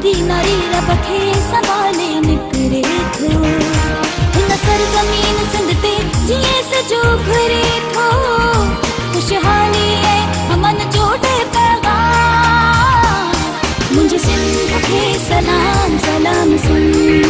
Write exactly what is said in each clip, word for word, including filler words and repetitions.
नारी नारी रब खे संभाले निकरे थो हिन सरज़मीन सिंध ते जीअं सजो घुरे थो खुशहाली ऐं अमन जो ॾे पैगाम मुंहिंजी सिंध खे सलाम सलाम सिंध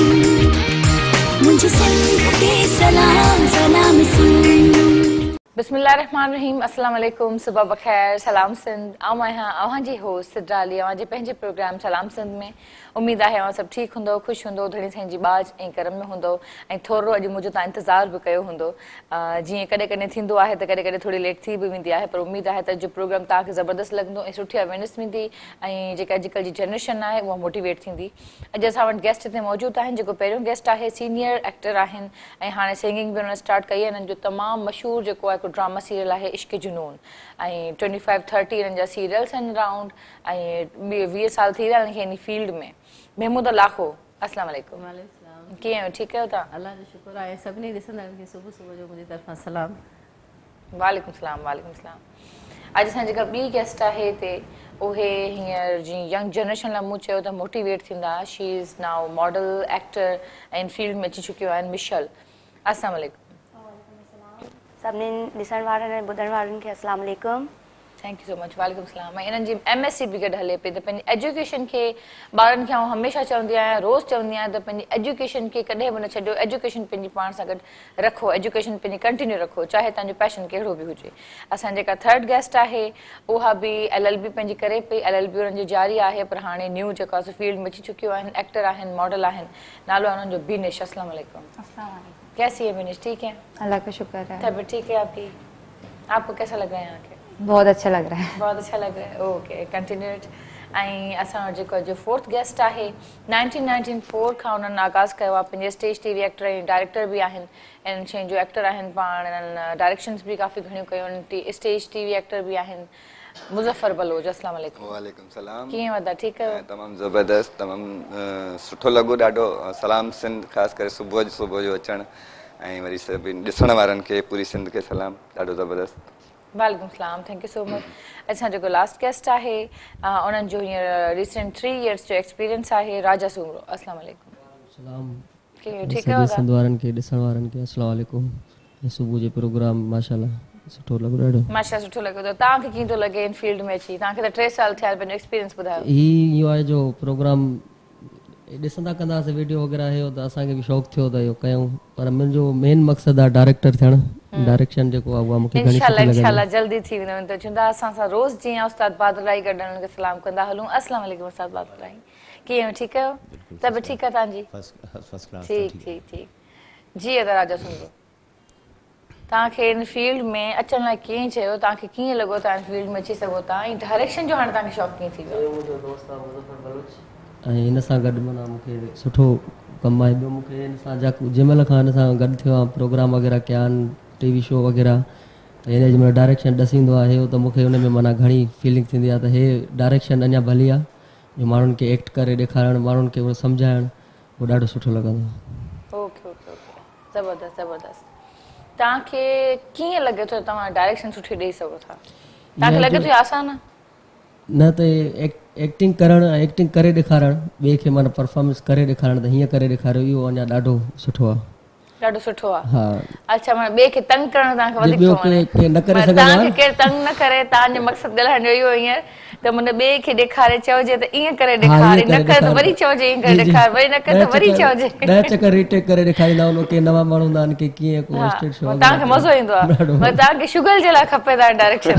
मुंहिंजी सिंध खे सलाम सलाम सिंध बिस्मिल्लाहिर्रहमानिर्रहीम अस्सलाम वालेकुम सुबह बखैर सलाम सिंध आऊं आहियां अवां जी होस्ट सिद्राली अवां जे पंहिंजे प्रोग्राम सलाम सिंध में उम्मीद आहे अवां सभु ठीकु हूंदो ख़ुशि हूंदो धणी साईं जी बाज ऐं करम में हूंदो ऐं थोरो अॼु मुंहिंजो तव्हां इंतज़ार बि कयो हूंदो जीअं कॾहिं कॾहिं थींदो आहे त कॾहिं कॾहिं थोरी लेट थी बि वेंदी आहे पर उमेद आहे त अॼु प्रोग्राम तव्हांखे ज़बरदस्त लॻंदो ऐं सुठी अवेयरनेस मिलंदी ऐं जेका अॼुकल्ह जी जनरेशन आहे उहा मोटिवेट थींदी अॼु असां वटि गेस्ट हिते मौजूदु आहिनि जेको पहिरियों गेस्ट आहे सीनियर एक्टर आहिनि ऐं हाणे सिंगिंग बि हुननि स्टार्ट कई आहे हिननि जो तमामु मशहूरु जेको आहे हिकु ड्रामा सीरियल आहे इश्क जुनून ऐं ट्वेंटी फाइव थर्टी हिननि जा सीरियल्स आहिनि राउंड ऐं वीह साल थी विया हिनखे हिन फील्ड में महमूद लाखो अस्सलाम वालेकुम कीअं आहियो ठीकु आहियो तव्हां अल्लाह जो शुक्र आहे सभिनी ॾिसंदड़नि खे सुबुह सुबुह जो मुंहिंजी तरफ़ां सलाम वालेकुम सलाम वालेकुम सलाम अॼु असां जेका ॿी गेस्ट आहे हिते उहे हींअर जीअं यंग जनरेशन लाइ मूं चयो त मोटिवेट थींदा she is now model actor ऐं फील्ड में अची चुकियो आहिनि मिशल अस्सलाम वालेकुम सभिनी ॾिसण वारनि ऐं ॿुधण वारनि खे अस्सलाम वालेकुम थैंक यू सो मच वालेकुम सलाम ऐं हिननि जी एम एस सी बि गॾु हले पई त पंहिंजी एजुकेशन खे ॿारनि खे आउं हमेशह चवंदी आहियां रोज़ चवंदी आहियां त पंहिंजी एजुकेशन खे कॾहिं बि न छॾियो एजुकेशन पंहिंजी पाण सां गॾु रखो एजुकेशन पंहिंजी कंटिन्यू रखो चाहे तव्हांजो पैशन कहिड़ो बि हुजे असां जेका थर्ड गेस्ट आहे उहा बि एल एल बी पंहिंजी करे पई एल एल बी हुननि जी जारी आहे पर हाणे न्यू जेको आहे फील्ड में अची चुकियो आहिनि एक्टर आहिनि मॉडल आहिनि नालो आहे हुननि जो बीनेश अस्सलाम वालेकुम कैसी है बीनेश ठीक है अल्लाह का शुक्र है तबीयत ठीक है आपकी आपको कैसा लग रहा है यहाँ के बहुत अच्छा लग रहा है बहुत अच्छा लग रहा है ओके कंटिन्यू इट ऐं असां जेको जो फोर्थ गेस्ट आहे नाइनटीन नाइनटी फोर खां उन्हनि आगाज़ कयो आहे पंहिंजे स्टेज टीवी एक्टर ऐं डायरेक्टर बि आहिनि ऐं शयुनि जो एक्टर आहिनि पाण इन्हनि डायरेक्शन्स बि काफ़ी घणियूं कयूं आहिनि स्टेज टीवी एक्टर बि आहिनि मुज़फ़र बलोच अस्सलाम वालेकुम वालेकुम सलाम कीअं वधा ठीकु आहियो तमामु ज़बरदस्त तमामु सुठो लॻो ॾाढो सलाम सिंध ख़ासि करे सुबुह जो सुबुह जो अचणु ऐं वरी सभिनी ॾिसण वारनि खे पूरी सिंध खे सलाम ॾाढो ज़बरदस्त वालेकुम सलाम थैंक यू सो मच असां जेको लास्ट गेस्ट आहे उन्हनि जो हींअर रिसेंट थ्री इयर्स जो एक्सपीरियंस आहे राजा सूमरो अस्सलाम वालेकुम सलाम ठीकु आहे सिंध वारनि खे ॾिसण वारनि खे अस्सलाम वालेकुम सुबुह जो प्रोग्राम माशाल्लाह सुठो लॻो ॾाढो माशाल्लाह सुठो लॻो थो तव्हांखे कीअं थो लॻे इन फील्ड में अची तव्हांखे त टे साल थिया पंहिंजो एक्सपीरियंस ॿुधायो ही इहो आहे जो प्रोग्राम ॾिसंदा कंदासीं वीडियो वग़ैरह हुयो त असांखे बि शौक़ु थियो त इहो कयूं पर मुंहिंजो मेन मक़सदु आहे डायरेक्टर थियणु डायरेक्शन जेको आहे उहा मूंखे इंशाल्लाह इंशाल्लाह जल्दी थी वेंदो त चवंदा असां सां रोज़ जीअं उस्ताद बादराई गॾु उन्हनि खे सलाम कंदा हलूं अस्सलाम वालेकुम उस्ताद बादराई कीअं ठीकु आहियो तबियत ठीकु आहे तव्हांजी ठीकु ठीकु ठीकु जी अदा राजा सूमरो तव्हांखे इन फील्ड में अचण लाइ कीअं चयो तव्हांखे कीअं लॻो तव्हां फील्ड में अची सघो था ऐं डायरेक्शन जो हाणे तव्हांखे शौक़ु कीअं थी वियो मुंहिंजो दोस्त आहे मुज़फ़र बलोच ऐं हिन सां गॾु माना मूंखे सुठो कमु आहे ॿियो मूंखे हिन सां जा जंहिं महिल खां हिन सां गॾु थियो आहे प्रोग्राम वग़ैरह कया आहिनि टीवी शो वग़ैरह त हिन जंहिं महिल डायरेक्शन ॾसींदो आहे त मूंखे हुन में माना घणी फीलिंग थींदी आहे त हे डायरेक्शन अञा भली आहे जो माण्हुनि खे एक्ट करे ॾेखारणु माण्हुनि खे उहो सम्झाइणु उहो ॾाढो सुठो लॻंदो ओके ओके ओके ज़बरदस्त ज़बरदस्त तव्हांखे कीअं लॻे थो तव्हां डायरेक्शन सुठी ॾेई सघो था तव्हांखे लॻे थो आसान आहे न त एक्टिंग करणु ऐं एक्टिंग करे ॾेखारणु ॿिए खे माना परफॉर्मेंस करे ॾेखारणु त हीअं करे ॾेखारियो इहो अञा ॾाढो सुठो आहे ॾाढो सुठो आहे हा अच्छा माना ॿिए खे तंग करणु तव्हांखे वधीक ॿियो के न करे सघंदो तव्हांखे केरु तंग न करे तव्हांजो मक़सदु ॻाल्हाइण जो इहो हींअर त माना ॿिए खे ॾेखारे चइजे त ईअं करे ॾेखारे न करे त वरी चइजे ईअं करे ॾेखार वरी न करे त वरी चइजे ॾह चकर रीटेक करे ॾेखारींदा आहिनि के नवां माण्हू हूंदा आहिनि की कीअं को स्टेज शो तव्हांखे मज़ो ईंदो आहे तव्हांखे शुगर जे लाइ खपे तव्हां डायरेक्शन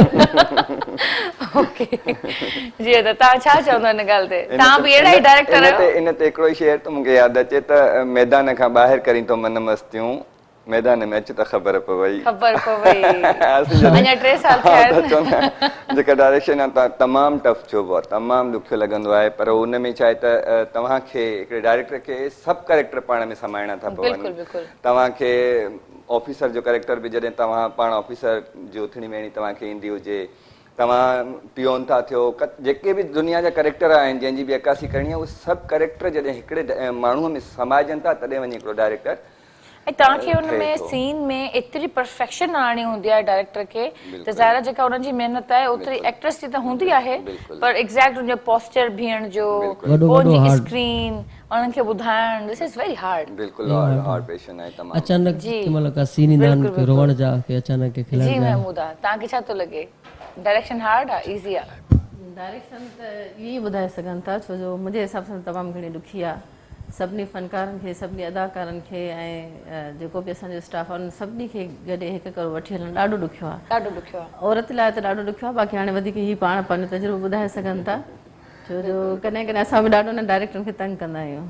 ओके जी त तव्हां छा चवंदो हिन ॻाल्हि ते तव्हां बि अहिड़ा ई डायरेक्टर आहियो इन ते हिकिड़ो शेर त मूंखे यादि अचे त मैदान खां ॿाहिरि करी थो मन मस्तियूं मैदान में अच त ख़बर पवई ख़बर पवई अञा टे साल थिया आहिनि जेका डायरेक्शन आहे तमामु टफ चइबो आहे तमामु ॾुखियो लॻंदो आहे पर उन में छा आहे त तव्हांखे हिकिड़े डायरेक्टर खे सभु कैरेक्टर पाण में समाइणा था पवनि तव्हांखे ऑफिसर जो कैरेक्टर बि जॾहिं तव्हां पाण ऑफिसर जी उथणी वेहणी तव्हांखे ईंदी हुजे तव्हां पियोन था थियो जेके बि दुनिया जा कैरेक्टर आहिनि जंहिंजी बि अकासी करणी आहे उहे सभु कैरेक्टर जॾहिं हिकिड़े माण्हूअ में समाइजनि था तॾहिं वञी हिकिड़ो डायरेक्टर ऐं तव्हांखे हुन में सीन में एतिरी परफेक्शन आणी हूंदी आहे डायरेक्टर खे त ज़ाहिर जेका उन्हनि जी महिनत आहे ओतिरी एक्ट्रेस जी त हूंदी आहे पर एग्ज़ैक्ट उनजो पोस्चर बीहण जो उनजी स्क्रीन उन्हनि खे ॿुधाइण दिस इज वेरी हार्ड बिल्कुलु हार्ड हार्ड पेशेंट आहे तमामु अचानक केमल का सीन ईंदा आहिनि रोवण जा के अचानक के खिलण जा जी महमूदा तव्हांखे छा थो लॻे डायरेक्शन हार्ड आहे ईज़ी आहे डायरेक्शन त इहो ई ॿुधाए सघनि था छो जो मुंहिंजे हिसाब सां तमामु घणी ॾुखी आहे सभिनी फ़नकारनि खे सभिनी अदाकारनि खे ऐं जेको बि असांजो स्टाफ आहे उन सभिनी खे गॾे हिकु करो वठी हलणु ॾाढो ॾुखियो आहे ॾाढो ॾुखियो आहे औरत लाइ त ॾाढो ॾुखियो आहे बाक़ी हाणे वधीक हीअ पाण पंहिंजो तजुर्बो ॿुधाए सघनि था छो जो कॾहिं कॾहिं असां बि ॾाढो न डायरेक्टरनि खे तंग कंदा आहियूं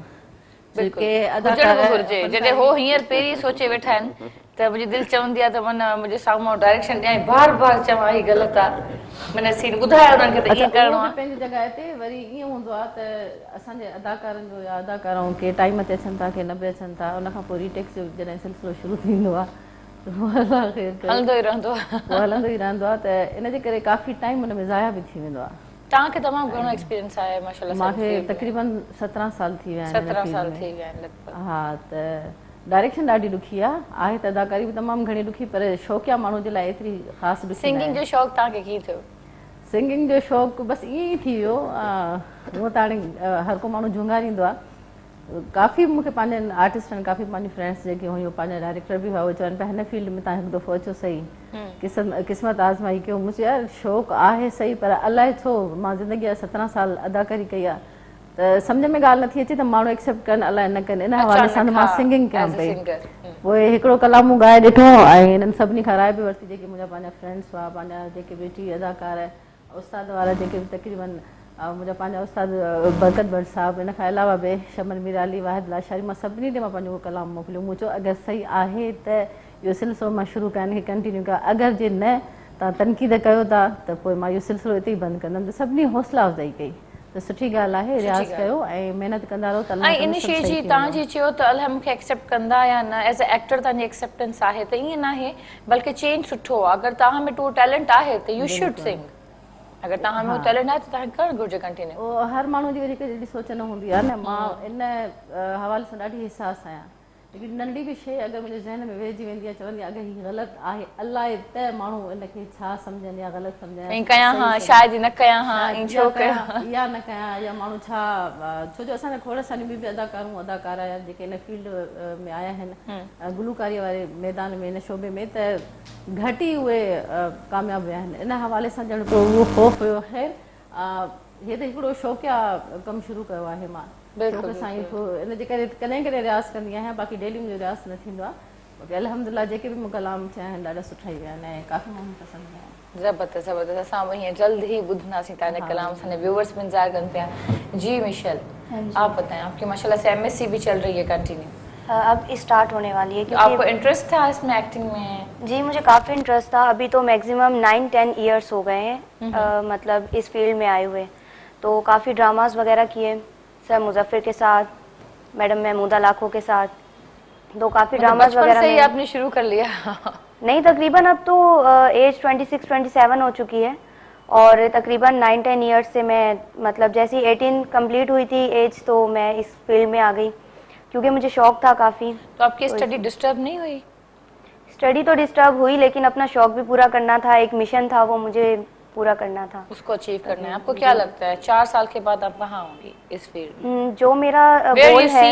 जॾहिं हो हींअर पहिरीं सोचे वेठा आहिनि त मुंहिंजी दिलि चवंदी आहे त माना मुंहिंजे साम्हूं डायरेक्शन ॾियां बार बार चवां हीअ ग़लति आहे माना सीन ॿुधाए उन्हनि खे त ईअं करिणो आहे पंहिंजी जॻह ते वरी ईअं हूंदो आहे त असांजे अदाकारनि जो या अदाकाराऊं के टाइम ते अचनि था के न बि अचनि था उनखां पोइ रीटेक्स जो जॾहिं सिलसिलो शुरू थींदो आहे हलंदो ई रहंदो आहे हलंदो ई रहंदो आहे त इनजे करे काफ़ी टाइम हुन में ज़ाया बि थी वेंदो आहे तव्हांखे तमामु घणो एक्सपीरियंस आहे माशाल्लाह मूंखे तक़रीबन सत्रहं साल थी विया आहिनि सत्रहं साल थी विया आहिनि हा त डायरेक्शन ॾाढी ॾुखी आहे आहे त अदाकारी बि तमामु घणी ॾुखी पर शौक़िया माण्हू जे लाइ एतिरी ख़ासि ॾुखी सिंगिंग जो शौक़ु तव्हांखे कीअं थियो सिंगिंग जो शौक़ु बसि ईअं ई थी वियो हूअं त हाणे हर को माण्हू झुंगारींदो आहे काफ़ी मूंखे पंहिंजनि आर्टिस्टनि काफ़ी पंहिंजी फ्रेंड्स जेके हुयूं पंहिंजा डायरेक्टर बि हुआ उहे चवनि पिया हिन फील्ड में तव्हां हिकु दफ़ो अचो सही क़िस्मत क़िस्मत आज़माई कयो मुंहिंजो यार शौक़ु आहे सही पर अलाए छो मां ज़िंदगी जा सत्रहं साल अदाकारी कई आहे त सम्झ में ॻाल्हि नथी अचे त माण्हू एक्सेप्ट कनि अलाए न कनि इन हवाले सां मां सिंगिंग कयां पई पोइ हिकिड़ो कलाक मूं ॻाए ॾिठो ऐं हिननि सभिनी खां राय बि वरिती जेके मुंहिंजा पंहिंजा फ्रेंड्स हुआ पंहिंजा जेके बि टी अदाकार उस्ताद वारा जेके बि तक़रीबन मुंहिंजा पंहिंजा उस्ताद बरकत भट्ट साहिबु इन खां अलावा बि शमन मीराली वाहिद लाशारी मां सभिनी ॾे मां पंहिंजो कलाम मोकिलियो मूं चयो अगरि सही आहे त इहो सिलसिलो मां शुरू कयां हिनखे कंटिन्यू कयां अगरि जे न तव्हां तनक़ीद कयो था त पोइ मां इहो सिलसिलो हिते ई बंदि कंदमि त सभिनी हौसला अफ़ज़ाई कई त सुठी ॻाल्हि आहे रियाज़ कयो ऐं महिनत कंदा रहो त ऐं इन शइ जी तव्हां जी चयो त अलाए मूंखे एक्सेप्ट कंदा या न एज़ अ एक्टर तव्हांजी एक्सेप्टेंस आहे त ईअं न आहे बल्कि चेंज सुठो आहे अगरि तव्हां में टू टैलेंट आहे त यू शुड सिंग अगर तव्हां में टैलेंट आहे त तव्हांखे करणु घुरिजे कंटिन्यू हर माण्हू जी जेके जहिड़ी सोच न हूंदी आहे न मां इन हवाले सां ॾाढी हिसास आहियां हिकिड़ी नंढी बि शइ अगरि मुंहिंजे ज़हन में वेहिजी वेंदी आहे चवंदी आहे अगरि हीअ ग़लति आहे अलाए त माण्हू इनखे छा सम्झनि या ग़लति सम्झनि कयां हा शायदि न कयां हा छो कयां या न कयां या माण्हू छा छो जो असांजा खोड़ सारियूं ॿी बि अदाकारूं अदाकार आया जेके इन फील्ड में आया आहिनि गुलूकारीअ वारे मैदान में इन शोबे में त घटि ई उहे कामयाबु विया आहिनि इन हवाले सां ॼण को उहो ख़ौफ़ हुयो ख़ैर हे त हिकिड़ो शौक़िया कमु शुरू कयो आहे मां शौक़ सां ई इनजे करे कॾहिं कॾहिं रियाज़ कंदी आहियां बाक़ी डेली मुंहिंजो रियाज़ न थींदो आहे बाक़ी अल्हम्दुलिल्लाह जेके बि मूं कलाम थिया आहिनि ॾाढा सुठा ई विया आहिनि ऐं काफ़ी माण्हू पसंदि कया आहिनि ज़बरदस्त ज़बरदस्त असां हीअं जल्द ही ॿुधंदासीं तव्हांजे कलाम असांजे व्यूअर्स भी इंतज़ार कनि पिया जी मिशेल आप बताएं आपकी माशाल्लाह से एमएससी भी चल रही है कंटिन्यू अब स्टार्ट होने वाली है आपको इंटरेस्ट था इसमें एक्टिंग में जी मुझे काफ़ी इंटरेस्ट था अभी तो मैक्सिमम नाइन टेन ईयर्स हो गए हैं मतलब इस फील्ड में आए हुए तो काफ़ी ड्रामास वगैरह किए सर मुजफ्फर के साथ मैडम महमूदा लाखों के साथ तो काफ़ी ड्रामास वगैरह से ही आपने शुरू कर लिया नहीं तकरीबन अब तो age twenty six twenty seven हो चुकी है और तकरीबन नाइन टेन ईयर्स से मैं मतलब जैसी एटीन कंप्लीट हुई थी एज तो मैं इस फील्ड में आ गई क्योंकि मुझे शौक था काफ़ी। तो आपकी स्टडी डिस्टर्ब नहीं हुई? स्टडी तो डिस्टर्ब हुई लेकिन अपना शौक भी पूरा करना था एक मिशन था वो मुझे पूरा करना था उसको अचीव करना है। आपको क्या लगता है चार साल के बाद आप कहाँ होंगी इस फील्ड में? जो मेरा गोल है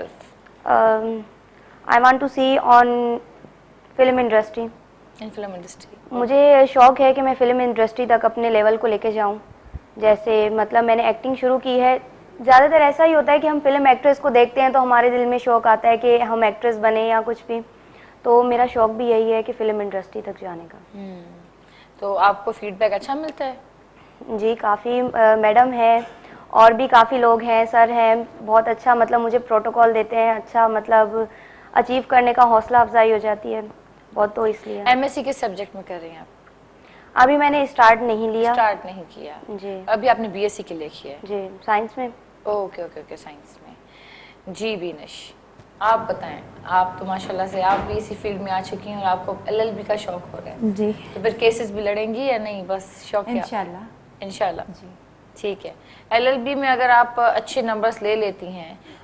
I want to see on film industry in film industry मुझे शौक है कि मैं फिल्म इंडस्ट्री तक अपने लेवल को लेके जाऊं। जैसे मतलब मैंने एक्टिंग शुरू की है ज़्यादातर ऐसा ही होता है कि हम फिल्म एक्ट्रेस को देखते हैं तो हमारे दिल में शौक आता है कि हम एक्ट्रेस बने या कुछ भी तो मेरा शौक भी यही है कि फिल्म इंडस्ट्री तक जाने का। तो आपको फीडबैक अच्छा मिलता है? जी काफ़ी मैडम है और भी काफ़ी लोग हैं सर हैं बहुत अच्छा मतलब मुझे प्रोटोकॉल देते हैं अच्छा मतलब अचीव करने का हौसला अफजाई हो जाती है बहुत तो इसलिए। एमएससी किस सब्जेक्ट में कर रही हैं आप? अभी मैंने स्टार्ट नहीं लिया स्टार्ट नहीं किया जी अभी आपने बीएससी के लिए किया है? जी साइंस में। ओके ओके ओके साइंस में। जी बीनश आप बताएं आप तो माशाल्लाह से आप भी इसी फील्ड में आ चुकी हैं और आपको एलएलबी का शौक हो रहा है जी तो फिर केसेस भी लड़ेंगी या नहीं बस शौक? इंशाल्लाह इंशाल्लाह जी ठीक है। एलएलबी में अगर आप अच्छे नंबर्स ले लेती हैं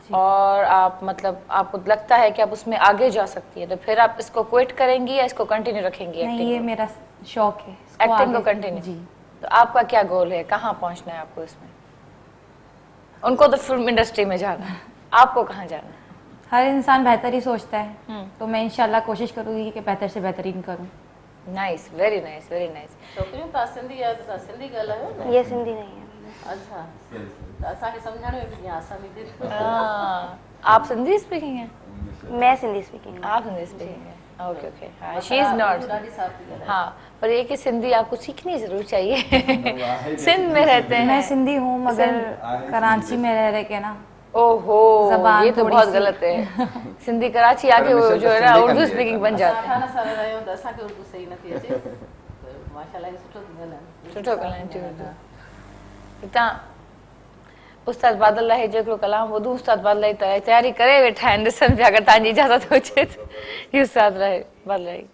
और आप मतलब आपको लगता है कि आप उसमें आगे जा सकती है, तो फिर आप इसको क्विट करेंगी या इसको कंटिन्यू रखेंगी? नहीं, ये मेरा शौक है, एक्टिंग को कंटिन्यू। जी। तो आपका क्या गोल है, कहाँ पहुँचना है आपको इसमें? उनको तो फिल्म इंडस्ट्री में जाना है, आपको कहाँ जाना है? हर इंसान बेहतर ही सोचता है, तो मैं इंशाल्लाह कोशिश करूँगी कि बेहतर से बेहतरीन करूँ। Nice, very nice, very nice. छोकिरियूं तव्हां सिंधी या तव्हां सिंधी ॻाल्हायो न? ये सिंधी नहीं है। अच्छा, त असांखे सम्झण में बि आसानी थी। हाँ, आप सिंधी स्पीकिंग है? मैं सिंधी स्पीकिंग हूँ। आप हिंदी स्पीकिंग है, ओके ओके। हाँ, शी इज नॉट। हाँ, पर ये कि सिंधी आपको सीखनी जरूर चाहिए। सिंध में रहते हैं। मैं सिंधी हूँ मगर कराची में रह रहे के ना, ओहो, ये तो बहुत गलत है। सिंधी कराची आके वो जो है ना उर्दू स्पीकिंग बन जाते हैं। अठारह साल रहियो त असांखे उर्दू सही नथी अचे, माशाल्लाह सुठो थी ॻाल्हाइनि। सुठो ॻाल्हाइनि थियूं उर्दू। तव्हां उस्ताद बादल लाइ जेको कलाम ॿुधूं, उस्ताद बादल जी तयारी करे वेठा आहिनि, ॾिसनि पिया अगरि तव्हांजी इजाज़त हुजे त ही उस्ताद रहे बादल जी।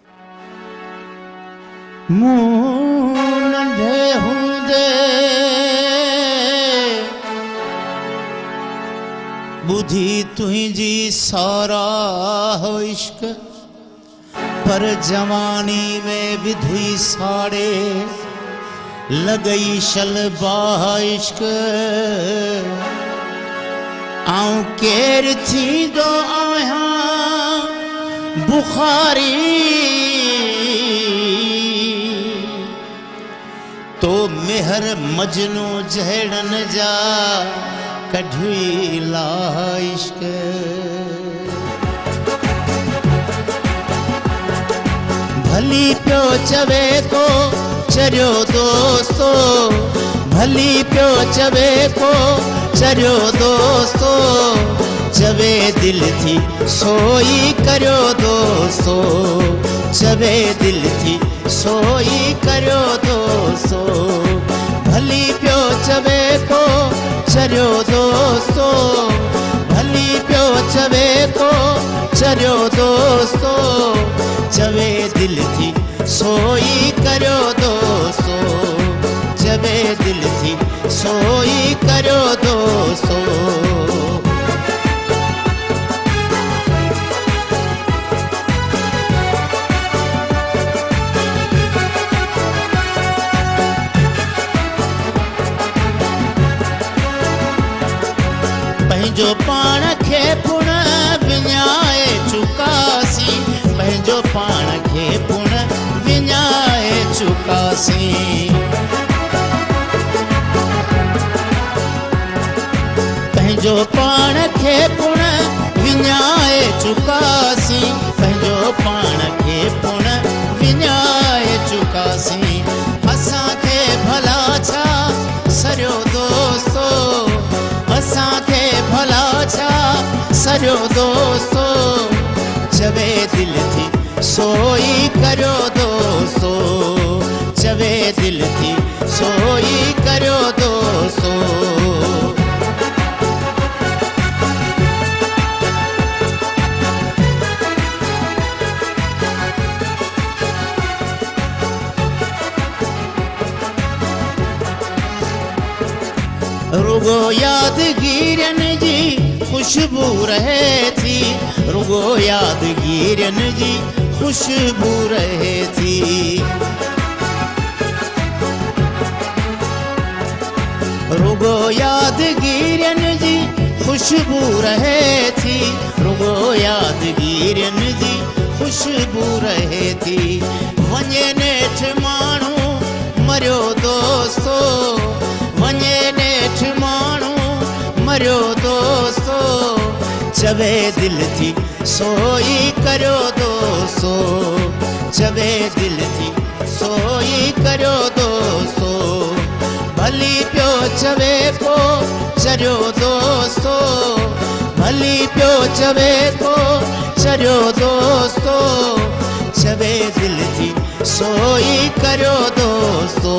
मूं नंढे हूंदे बुधी तुंहिंजी सारा हो इश्क, पर जवानी में विधुई साड़े लगई शलबा इश्क। आऊं केर थींदो आहियां बुखारी, तो मेहर मजनू जहड़न जा कढी ला इश्क। भली प्यो चवे को चरियो दोस्तो, भली प्यो चवे को चरियो दोस्तो, चवे दिल थी सोई करियो दोस्तो, चवे दिल थी सोई करियो दोस्तो। भली प्यो चवे को चरियो दोस्तो, भली प्यो चवे को चरियो दोस्तो, चवे दिल थी सोई करियो दोस्तो, चवे दिल थी सोई करियो दोस्तो। पंहिंजो पाण खे पुण विञाए चुकासी, पंहिंजो पाण खे पुण विञाए चुकासी। पंहिंजो पाण खे पुण विञाए चुकासी, पंहिंजो पाण खे पुण विञाए चुकासी। असांखे भला छा सरियो दोस्तो, असांखे भला छा सरियो दोस्तो, चवे दिल थी सोई करियो दोस्तो, चवे दिल थी सोई करियो दोस्तो। रुगो यादगीरन जी खुशबू रहे थी, रुगो यादगीरन जी खुशबू रहे थी। रुगो यादगीरन जी खुशबू रहे थी, रुगो यादगीरन जी खुशबू रहे थी। वञे नेठ माण्हू मरियो दोस्तो, वञे नेठ माण्हू मरियो दोस्तो, चवे दिल थी सोई करियो दोस्तो, चवे दिल थी सोई करियो दोस्तो। भली प्यो चवे को चरियो दोस्तो, भली प्यो चवे को चरियो दोस्तो, चवे दिल थी सोई करियो दोस्तो।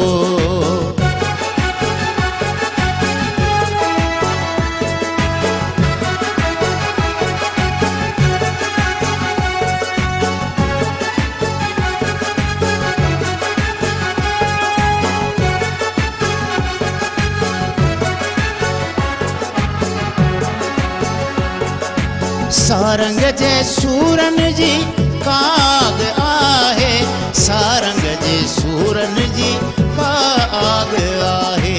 सारंग जे सूरन जी काग आहे, सारंग जे सूरन जी काग आहे।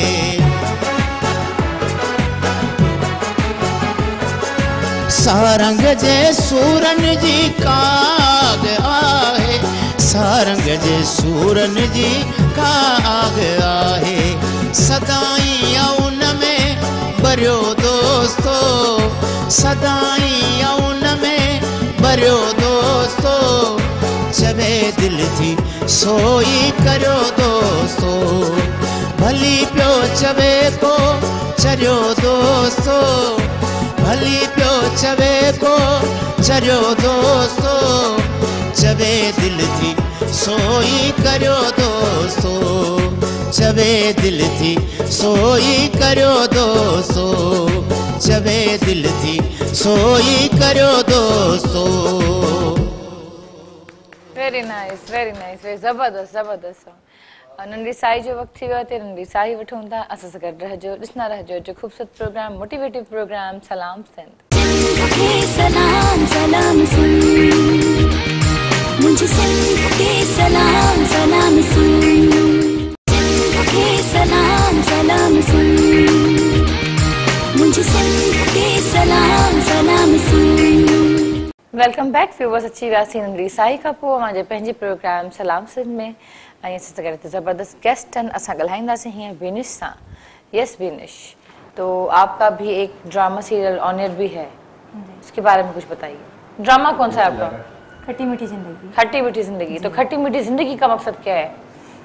सारंग जे सूरन जी काग आहे, सारंग जे सूरन जी काग आहे। सदाई उन में भरियो दोस्तो, सदाई उन में भरियो दोस्तो, चवे दिल थी सोई करो दोस्तो। भली पियो चवे को चरियो दोस्तो, भली पियो चवे को चरियो दोस्तो, चवे दिल थी सोई करो दोस्तो, चवे दिल थी सोई करो दोस्तो, चवे दिल थी सोई करो दोस्तो। Very nice, very nice, very ज़बरदस्त ज़बरदस्त। नंढी साई जो वक्त थी वियो आहे, नंढी साई वठूं था। असां सां गॾु रहजो, ॾिसंदा रहजो जो ख़ूबसूरत प्रोग्राम, मोटिवेटिव प्रोग्राम सलाम सिंध। सलाम सलाम सिंध, मुझे सिंध के सलाम सलाम सिंध, सलाम सलाम सिंध, मुझे सिंध के सलाम सलाम सिंध। Welcome back viewers. अची वियासीं नंढी साई खां पोइ मुंहिंजे पंहिंजे प्रोग्राम सलाम सिंध में, ऐं असां सां गॾु ज़बरदस्त गेस्ट आहिनि। असां ॻाल्हाईंदासीं हीअं बीनिश सां। यस बीनिश, तो आपका भी एक ड्रामा सीरियल ऑन एयर भी है, उसके बारे में कुछ बताइए। ड्रामा कौन सा है आपका? खट्टी मीठी जिंदगी। खट्टी मीठी जिंदगी। तो खट्टी मीठी जिंदगी का मकसद क्या है?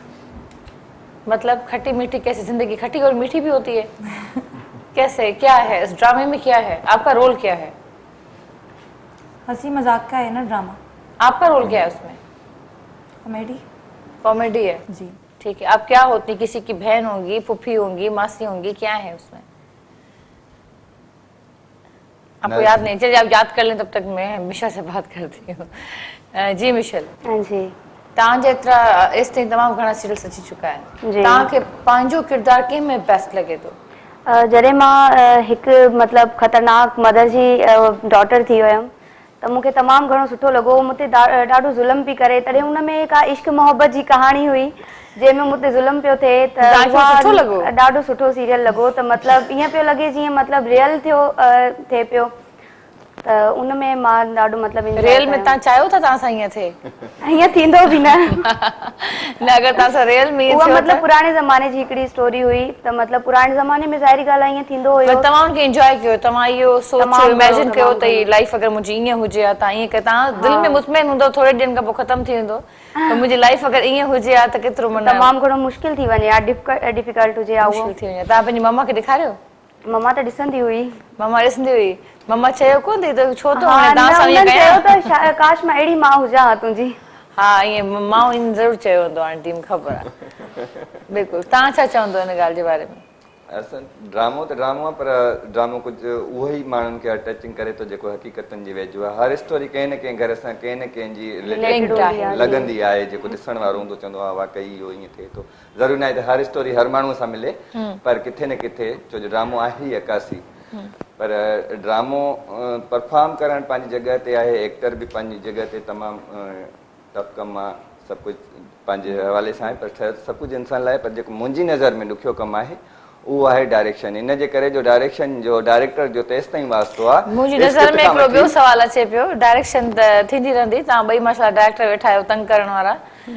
मतलब खट्टी मीठी कैसे जिंदगी खट्टी और मीठी भी होती है? कैसे, क्या है इस ड्रामे में, क्या है आपका रोल, क्या है? हंसी मजाक का है ना ड्रामा। आपका रोल क्या है उसमें? कॉमेडी। कॉमेडी है जी। ठीक है। आप क्या होती, किसी की बहन होंगी, फूफी होंगी, मासी होंगी, क्या है उसमें? आपको याद नहीं? चलिए आप याद कर लें, तब तक मैं मिशा से बात करती हूँ। जी मिशल। हाँ जी। तव्हां जेतिरा इस ताईं तमामु घणा सीरियल्स अची चुका आहिनि, तव्हांखे पंहिंजो किरदारु कंहिं में बेस्ट लॻे थो? जॾहिं मां हिकु मतिलबु ख़तरनाक मदर जी डॉटर थी हुयमि त मूंखे तमामु घणो सुठो लॻो। मूंते ॾाढो ज़ुल्म पई करे, तॾहिं हुन में का इश्क मोहब्बत जी कहाणी हुई जंहिंमें मूंते ज़ुल्म पियो थिए, त ॾाढो सुठो सीरियल लॻो। त मतिलबु ईअं पियो लॻे जीअं मतिलबु रियल थियो थिए पियो, त उन में मां ॾाढो मतिलबु रियल में तव्हां चाहियो था तव्हां सां ईअं थिए? ईअं थींदो बि न न, अगरि तव्हां सां रियल में उहा मतिलबु पुराणे ज़माने जी हिकिड़ी स्टोरी हुई, त मतिलबु पुराणे ज़माने में ज़ाहिरी ॻाल्हि आहे ईअं थींदो हुयो। तव्हां उनखे एंजॉय कयो, तव्हां इहो सोचो, इमेजिन कयो त हीअ लाइफ अगरि मुंहिंजी ईअं हुजे हा, तव्हां ईअं कयो, तव्हां दिलि में मुतमइन हूंदो थोरे ॾींहंनि खां पोइ ख़तमु थी वेंदो त मुंहिंजी लाइफ अगरि ईअं हुजे हा त केतिरो माना तमामु घणो मुश्किल थी वञे हा, डिफिकल्ट हुजे हा उहो। मुश्किल थी वञे। तव्हां पंहिंजी मम्मा खे ॾेखारियो? मम्मा त ॾिसंदी हुई। मम्मा ॾिसंदी हुई? मम्मा चयो कोन थी त छो तो हाणे तव्हां सां ईअं कयां? त काश मां अहिड़ी मां हुजां हा तुंहिंजी। हा, ईअं माण्हू ईअं ज़रूरु चयो हूंदो, आंटी मूंखे ख़बर आहे। बिल्कुलु। तव्हां छा चवंदो हिन ॻाल्हि जे बारे में? असां ड्रामो त ड्रामो आहे, पर ड्रामो कुझु उहो ई माण्हुनि खे टचिंग करे थो जेको हक़ीक़तनि जी वेझो आहे। हर स्टोरी कंहिं न कंहिं घर सां कंहिं न कंहिं जी रिलेटेड लॻंदी आहे, जेको ॾिसण वारो हूंदो चवंदो आहे वाकई इहो ईअं थिए थो। ज़रूरी न आहे त हर स्टोरी हर माण्हूअ सां मिले, पर किथे न किथे, छो जो ड्रामो आहे ई अकासी, पर ड्रामो परफॉर्म करणु पंहिंजी जॻह ते आहे, एक्टर बि पंहिंजी जॻह ते तमामु टफ कमु आहे, सभु कुझु पंहिंजे हवाले सां आहे, पर सभु कुझु इंसान लाइ, पर जेको मुंहिंजी नज़र में ॾुखियो कमु आहे उहो आहे डायरेक्शन। इन जे करे जो डायरेक्शन जो डायरेक्टर जो तेसि ताईं वास्तो आहे। मुंहिंजी नज़र में हिकिड़ो ॿियो सुवाल अचे पियो, डायरेक्शन त थींदी रहंदी, तव्हां ॿई माशाल्लाह डायरेक्टर वेठा आहियो तंग करण वारा,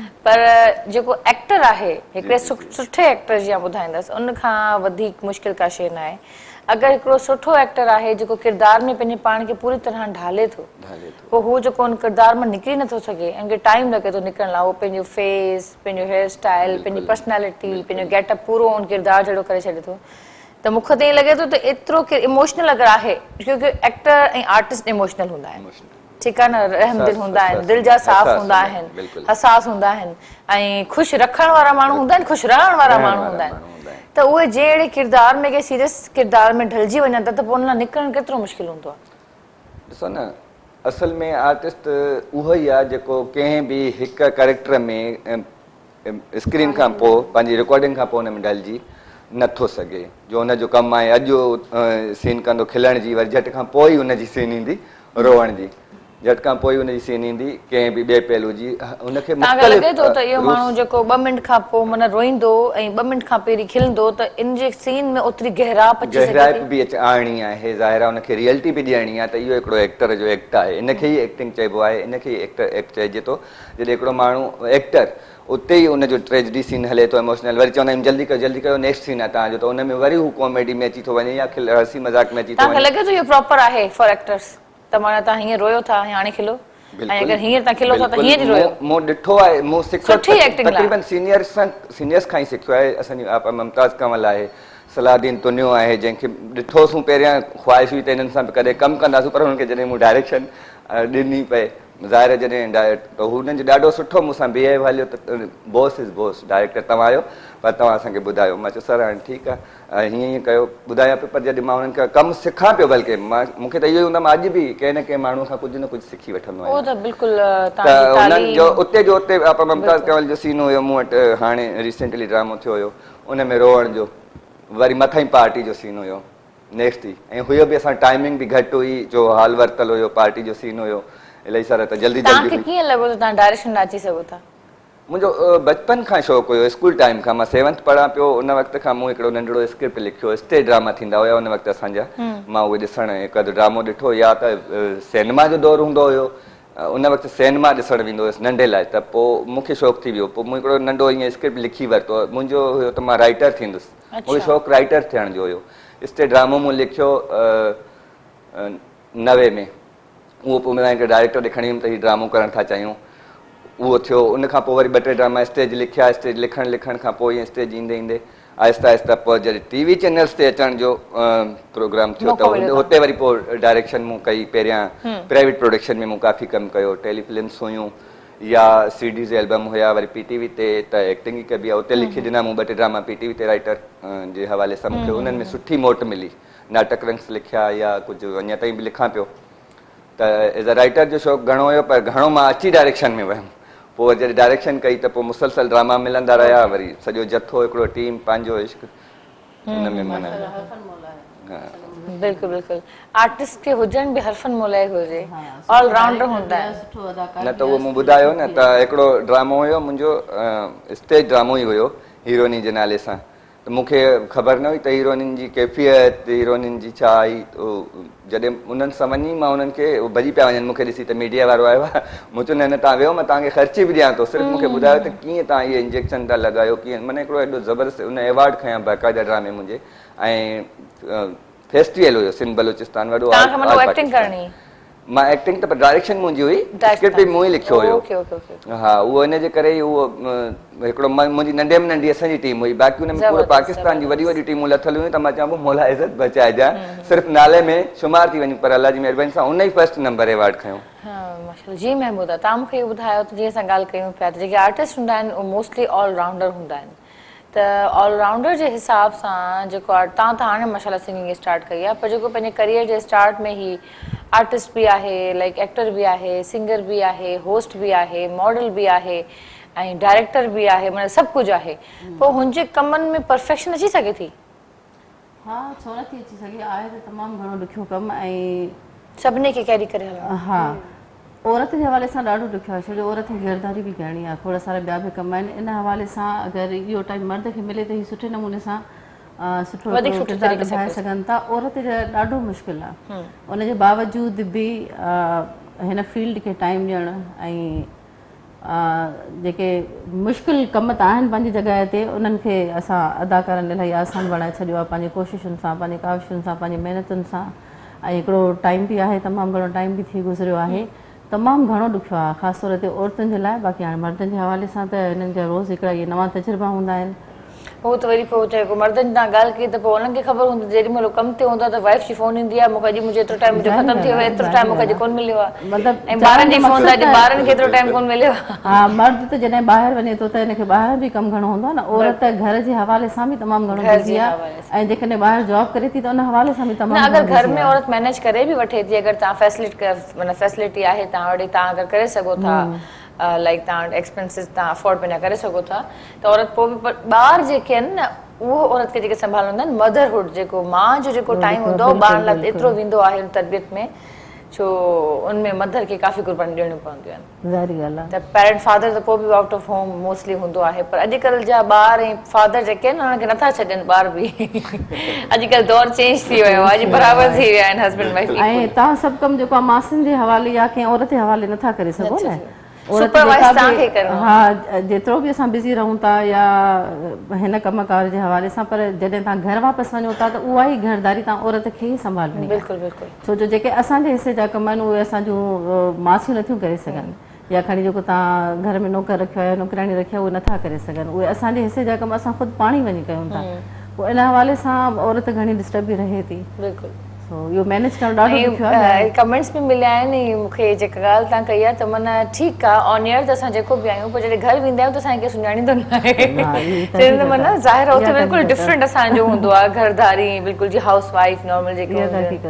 पर जेको एक्टर आहे, हिकिड़े सुठे एक्टर जी ॿुधाईंदसि, उन खां वधीक मुश्किल का शइ न आहे। अगरि हिकिड़ो सुठो एक्टर आहे जेको किरदार में पंहिंजे पाण खे पूरी तरह ढाले थो, पोइ हू जेको उन किरदार मां निकिरी नथो सघे, हुनखे टाइम लॻे थो निकिरण लाइ, उहो पंहिंजो फेस, पंहिंजो हेयर स्टाइल, पंहिंजी पर्सनैलिटी, पंहिंजो गेटअप पूरो उन किरदार जहिड़ो करे छॾे थो, त मूंखे त ईअं लॻे थो त एतिरो इमोशनल अगरि आहे, क्योंकि एक्टर ऐं आर्टिस्ट इमोशनल हूंदा आहिनि, ठीकु आहे न, रहमदिल हूंदा आहिनि, दिलि जा साफ़ हूंदा आहिनि, हसास हूंदा आहिनि, ऐं ख़ुशि रखण वारा माण्हू हूंदा आहिनि, ख़ुशि रहण वारा माण्हू हूंदा आहिनि। त उहे जहिड़े किरदार में के सीरियस किरदार में ढलिजी वञनि था, त पोइ उन लाइ निकिरणु केतिरो मुश्किल हूंदो आहे? ॾिसो न, असल में आर्टिस्ट उहो ई आहे जेको कंहिं बि हिकु कैरेक्टर में स्क्रीन खां पोइ, पंहिंजी रिकॉर्डिंग खां पोइ हुन में ढलिजी नथो सघे जो हुनजो कमु आहे अॼु सीन कंदो खिलण जी वरी झटि खां पोइ ई हुनजी सीन ईंदी रोअण जी झटि खां पोइ हुनजी सीन ईंदी कंहिं बि ॿिए पहलू जी हुनखे लॻे थो त इहो माण्हू जेको ॿ मिंट खां पोइ माना रोईंदो ऐं ॿ मिंट खां पहिरीं खिलंदो त इन जे सीन में ओतिरी गहराप अची सघे गहराप बि आणणी आहे ज़ाहिर आहे हुनखे रियलिटी बि ॾियणी आहे त इहो हिकिड़ो एक्टर जो एक्ट आहे इनखे ई एक्टिंग चइबो आहे इनखे ई एक्टर एक्ट चइजे थो जॾहिं हिकिड़ो माण्हू एक्टर उते ई उनजो ट्रेजिडी सीन हले थो इमोशनल वरी चवंदा आहियूं जल्दी कयो जल्दी कयो नेक्स्ट सीन आहे तव्हांजो त हुन में वरी हू कॉमेडी में अची थो वञे या हंसी मज़ाक में अची थो वञे लॻे थो इहो प्रॉपर आहे फॉर एक्टर्स त माना तव्हां हीअं रोयो था हाणे खिलो ऐं अगरि हीअं तव्हां खिलो था त हीअं ई रोयो मूं ॾिठो आहे मूं सिखियो तक़रीबन सीनियर्स सां सीनियर्स खां ई सिखियो आहे असांजी आपा मुमताज़ कंवल आहे सलाहदीन तुनियो आहे जंहिंखे ॾिठोसीं पहिरियां ख़्वाहिश हुई त हिननि सां बि कॾहिं कमु कंदासीं पर हुनखे जॾहिं मूं डायरेक्शन ॾिनी पए ज़ाहिर जॾहिं त हुननि जो ॾाढो सुठो मूंसां बिहेव हलियो त बॉस इज़ बॉस डायरेक्टर तव्हां आहियो पर तव्हां असांखे ॿुधायो मां चयो सर हाणे ठीकु आहे हीअं हीअं कयो ॿुधायां पियो पर जॾहिं मां हुननि खां कमु सिखां पियो बल्कि मां मूंखे त इहो ई हूंदो मां अॼु बि कंहिं न कंहिं माण्हू खां कुझु न कुझु सिखी वठंदो आहियां त हुननि जो उते जो उते आपा मुमताज़ कंवल जो सीन हुयो मूं वटि हाणे रिसेंटली ड्रामो थियो हुयो उन में रोअण जो वरी मथां ई पार्टी जो सीन हुयो नेक्स्ट ई ऐं हुयो बि असां टाइमिंग बि घटि हुई जो हाल वरितल हुयो पार्टी जो सीन हुयो इलाही सारा त जल्दी जल्दी कीअं लॻो त तव्हां डायरेक्शन अची सघो था मुंहिंजो बचपन खां शौक़ु हुयो स्कूल टाइम खां मां सेवंथ पढ़ां पियो उन वक़्त खां मूं हिकिड़ो नंढिड़ो स्क्रिप्ट लिखियो स्टेज ड्रामा थींदा हुया उन वक़्तु असांजा मां उहे ॾिसणु हिकु अधु ड्रामो ॾिठो या त सिनेमा जो दौरु हूंदो हुयो उन वक़्तु सिनेमा ॾिसणु वेंदो हुयुसि नंढे लाइ त पोइ मूंखे शौक़ु थी वियो पोइ मूं हिकिड़ो नंढो ईअं स्क्रिप्ट लिखी वरितो मुंहिंजो हुयो त मां राइटर थींदुसि मुंहिंजो शौक़ु राइटर थियण जो हुयो स्टेज ड्रामो मूं लिखियो नवे में उहो पोइ मां हिकिड़े डायरेक्टर ॾे खणी वियुमि त हीउ ड्रामो करणु था चाहियूं उहो थियो उन खां पोइ वरी ॿ टे ड्रामा स्टेज लिखिया स्टेज लिखण लिखण खां पोइ ईअं स्टेज ईंदे ईंदे आहिस्ता आहिस्ता पोइ जॾहिं टीवी चैनल्स ते अचण जो प्रोग्राम थियो त हुते वरी पोइ डायरेक्शन मूं कई पहिरियां प्राइवेट प्रोडक्शन में मूं काफ़ी कमु कयो टेलीफिल्म्स हुयूं या सीडीज़ एल्बम हुया वरी पीटीवी ते त एक्टिंग ई कबी आहे उते लिखी ॾिना मूं ॿ टे ड्रामा पीटीवी ते राइटर जे हवाले सां मूंखे उन्हनि में सुठी मोट मिली नाटक रंग्स लिखिया या कुझु अञा ताईं बि लिखां पियो त एज़ अ राइटर जो शौक़ु घणो हुयो पर घणो मां अची डायरेक्शन में वियुमि पोइ जॾहिं डायरेक्शन कई त पोइ मुसलसल ड्रामा मिलंदा रहिया वरी सॼो जथो हिकिड़ो टीम पंहिंजो इश्क हुन में माना बिल्कुलु बिल्कुलु आर्टिस्ट खे हुजण बि हरफन मोलाई हुजे ऑल राउंडर हूंदा आहिनि न त उहो मूं ॿुधायो न त हिकिड़ो ड्रामो हुयो मुंहिंजो स्टेज ड्रामो ई हुयो हीरोइनी जे नाले सां त मूंखे ख़बर न हुई त हीरोइनिन जी कैफ़ियत हीरोइनिन जी छा आई जॾहिं उन्हनि सां वञी मां उन्हनि खे भॼी पिया वञनि मूंखे ॾिसी त मीडिया वारो आयो आहे मूं चयो न न तव्हां वियो मां तव्हांखे ख़र्ची बि ॾियां थो सिर्फ़ु मूंखे ॿुधायो त कीअं तव्हां इहे इंजेक्शन था लॻायो कीअं माना हिकिड़ो एॾो ज़बरदस्त उन अवॉर्ड खयां बाक़ाइदा ड्रामे मुंहिंजे ऐं फेस्टिवल हुयो सिंध बलूचिस्तान वॾो मां एक्टिंग त डायरेक्शन मुंहिंजी हुई स्क्रिप्ट बि मूं ई लिखियो हुयो हा उहो हिन जे करे ई उहो हिकिड़ो मुंहिंजी नंढे में नंढी असांजी टीम हुई बाक़ी हुन में पूरो पाकिस्तान जी वॾी वॾी टीमूं लथल हुयूं त मां चवां पोइ मोला इज़त बचाइजां सिर्फ़ु नाले में शुमार थी वञूं पर अलाह जी महिरबानी सां उन ई फर्स्ट नंबर अवॉर्ड खयो जी महमूदा तव्हां मूंखे इहो ॿुधायो त जीअं असां ॻाल्हि कयूं पिया त जेके आर्टिस्ट हूंदा आहिनि उहे मोस्टली ऑल राउंडर हूंदा आहिनि त ऑल राउंडर जे हिसाब सां जेको आहे तव्हां त हाणे माशाल्लाह सिंगिंग स्टार्ट कई आहे पर जेको पंहिंजे करियर जे स्टार्ट में ई आर्टिस्ट बि आहे लाइक एक्टर बि आहे सिंगर बि आहे होस्ट बि आहे मॉडल बि आहे ऐं डायरेक्टर बि आहे माना सभु कुझु आहे पोइ हुनजे कमनि में परफेक्शन अची सघे थी हा छो नथी अची सघे आहे त तमामु घणो ॾुखियो कमु ऐं सभिनी खे कैरी करे हलणो हा औरत जे हवाले सां ॾाढो ॾुखियो आहे छो जो औरत खे गिरदारी बि करणी आहे खोड़ सारा ॿिया बि कम आहिनि इन हवाले सां अगरि इहो टाइम मर्द खे मिले त हीउ सुठे नमूने सां सुठो किरदारु निभाए सघनि था औरत जो ॾाढो मुश्किल आहे उनजे बावजूद बि हिन फील्ड खे टाइम ॾियणु ऐं जेके मुश्किल कम त आहिनि पंहिंजी जॻह ते उन्हनि खे असां अदाकारनि इलाही आसान बणाए छॾियो आहे पंहिंजी कोशिशुनि सां पंहिंजी काविशुनि सां पंहिंजी महिनतुनि सां ऐं हिकिड़ो टाइम बि आहे तमामु घणो टाइम बि थी गुज़रियो आहे तमामु घणो ॾुखियो आहे ख़ासि तौर ते औरतुनि जे लाइ बाक़ी हाणे मर्दनि जे हवाले सां त हिननि जा रोज़ु हिकिड़ा इहे नवां तजुर्बा हूंदा आहिनि उहो त वरी पोइ जेको मर्दनि तव्हां ॻाल्हि कई त पोइ उन्हनि खे ख़बर हूंदी जेॾी महिल कमु ते हूंदो आहे त वाइफ जी फोन ईंदी आहे मूंखे अॼु मुंहिंजो एतिरो टाइम मुंहिंजो ख़तमु थियो आहे एतिरो टाइम मूंखे अॼु कोन मिलियो आहे ऐं ॿारनि जी फोन अॼु ॿारनि खे एतिरो टाइम कोन मिलियो हा मर्द त जॾहिं ॿाहिरि वञे थो त हिनखे ॿाहिरि बि कमु घणो हूंदो आहे न औरत घर जे हवाले सां बि तमामु घणो बिज़ी आहे ऐं जेकॾहिं ॿाहिरि जॉब करे थी त उन हवाले सां बि तमामु अगरि घर में औरत मैनेज करे बि वठे थी अगरि तव्हां फैसिलिटी माना फैसिलिटी आहे तव्हां वटि तव्हां अगरि करे सघो था लाइक तव्हां एक्सपेंसिस तव्हां अफोर्ड पंहिंजा करे सघो था त औरत पोइ बि ॿार जेके आहिनि न उहो औरत खे जेके संभालंदा आहिनि मदरहुड जेको माउ जो जेको टाइम हूंदो आहे ॿारनि लाइ एतिरो वेंदो आहे तरबियत में छो उनमें मदर खे काफ़ी कुर्बानी ॾियणियूं पवंदियूं आहिनि ज़ाहिरी ॻाल्हि आहे त पेरेंट फादर त को बि आउट ऑफ होम मोस्टली हूंदो आहे पर अॼुकल्ह जा ॿार ऐं फादर जेके आहिनि उन्हनि खे नथा छॾनि ॿार बि अॼुकल्ह दौर चेंज थी वियो आहे अॼु बराबरि थी विया आहिनि हस्बैंड वाइफ ऐं तव्हां सभु कमु जेको आहे मासियुनि जे हवाले या कंहिं औरत जे हवाले नथा करे सघो न हा जेतिरो बि असां बिज़ी रहूं था या हिन कमकार जे हवाले सां पर जॾहिं तव्हां घर वापसि वञो था त उहा ई घरदारी तव्हां औरत खे ई संभालणी बिल्कुलु बिल्कुलु छो जो जेके असांजे हिसे जा कम आहिनि उहे असां जूं मासियूं नथियूं करे सघनि या खणी जेको तव्हां घर में नौकर रखियो आहे नौकिराणी रखियो आहे उहे नथा करे सघनि उहे असांजे हिसे जा कम असां ख़ुदि पाण ई वञी कयूं था पोइ इन हवाले सां औरत घणी डिस्टर्ब बि रहे थी बिल्कुलु इहो मैनेज करणु ॾाढो ॾुखियो आहे कमेंट्स बि मिलिया आहिनि मूंखे जेका ॻाल्हि तव्हां कई आहे त माना ठीकु आहे ऑन एयर त असां जेको बि आहियूं पर जॾहिं घर वेंदा आहियूं त असांखे सुञाणींदो न आहे माना ज़ाहिर आहे उते बिल्कुलु डिफरेंट असांजो हूंदो आहे घरदारी बिल्कुलु जी हाउस वाइफ नॉर्मल जेके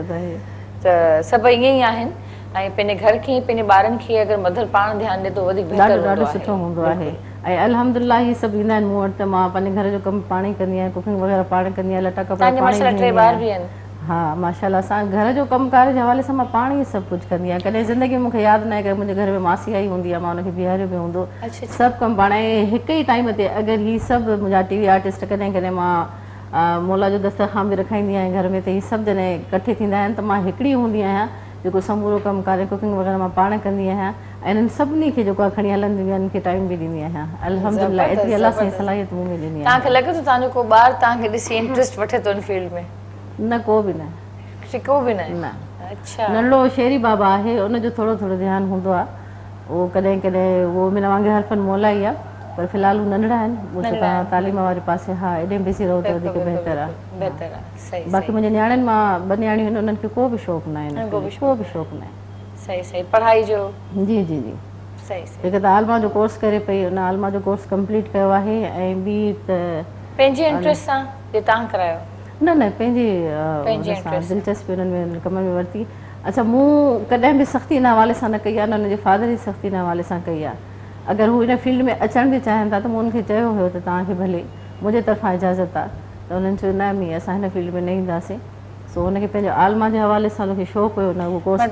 त सभु ईअं ई आहिनि ऐं पंहिंजे घर खे पंहिंजे ॿारनि खे अगरि मदर पाण ध्यानु ॾे त वधीक ॾाढो ॾाढो सुठो हूंदो आहे ऐं अल्हम्दुलिल्लाह ही सभु ईंदा आहिनि मूं वटि त मां पंहिंजे घर जो कमु पाण ई कंदी आहियां कुकिंग वग़ैरह पाण कंदी आहियां लटा कपिड़ा पाण ई हा माशाल्लाह असां घर जो कमकार जे हवाले सां मां पाण ई सभु कुझु कंदी आहियां कॾहिं ज़िंदगी में मूंखे यादि न आहे की मुंहिंजे घर में मासी आई हूंदी आहे मां हुनखे बीहारियो बि हूंदो सभु कमु पाण ऐं हिकु ई टाइम ते अगरि हीअ सभु मुंहिंजा टीवी आर्टिस्ट कॾहिं कॾहिं मां मौला जो दस्तरखान बि रखाईंदी आहियां घर में त हीअ सभु जॾहिं इकठे थींदा आहिनि त मां हिकिड़ी हूंदी आहियां जेको समूरो कमु करे कुकिंग वग़ैरह मां पाण कंदी आहियां ऐं इन्हनि सभिनी खे जेको आहे खणी हलंदी आहिनि खे टाइम बि ॾींदी आहियां अल्हम्दुलिल्लाह एतिरी अलाह सां सलाहियत मूं में ॾिनी आहे तव्हांखे लॻे थो तव्हांजो को ॿार तव्हांखे ॾिसी इंट्रस्ट वठे थो इन फील्ड में न को बि न को बि न न अच्छा नंढो शेरी बाबा आहे उनजो थोरो थोरो ध्यानु हूंदो आहे उहो कॾहिं कॾहिं उहो बिना वांगुरु हरफनि मोला ई आहे पर फ़िलहाल हू नंढड़ा आहिनि उहो तव्हां तालीम वारे पासे हा एॾे बिज़ी रहो त वधीक बहितर आहे बाक़ी मुंहिंजे नियाणियुनि मां ॿ नियाणियूं आहिनि उन्हनि खे को बि शौक़ु न आहे को बि शौक़ु न आहे सही सही पढ़ाई जो जी जी जी सही सही हिकु त आलमा जो कोर्स करे पई उन आलमा जो कोर्स कंप्लीट कयो आहे ऐं ॿी त पंहिंजे इंट्रस्ट सां जे तव्हां करायो न न पंहिंजी दिलचस्पी हुननि में कम में वरिती अच्छा मूं कॾहिं बि सख़्ती हिन हवाले सां न कई आहे न हुनजे फादर जी सख़्ती हिन हवाले सां कई आहे अगरि हू हिन फील्ड में अचण बि चाहिनि था त मूं हुनखे चयो हुयो त तव्हांखे भले मुंहिंजे तरफ़ां इजाज़त आहे त हुननि चयो न मी असां हिन फील्ड में न ईंदासीं सो हुनखे पंहिंजो आलमा जे हवाले सां हुनखे शौक़ु हुयो न उहो कोर्स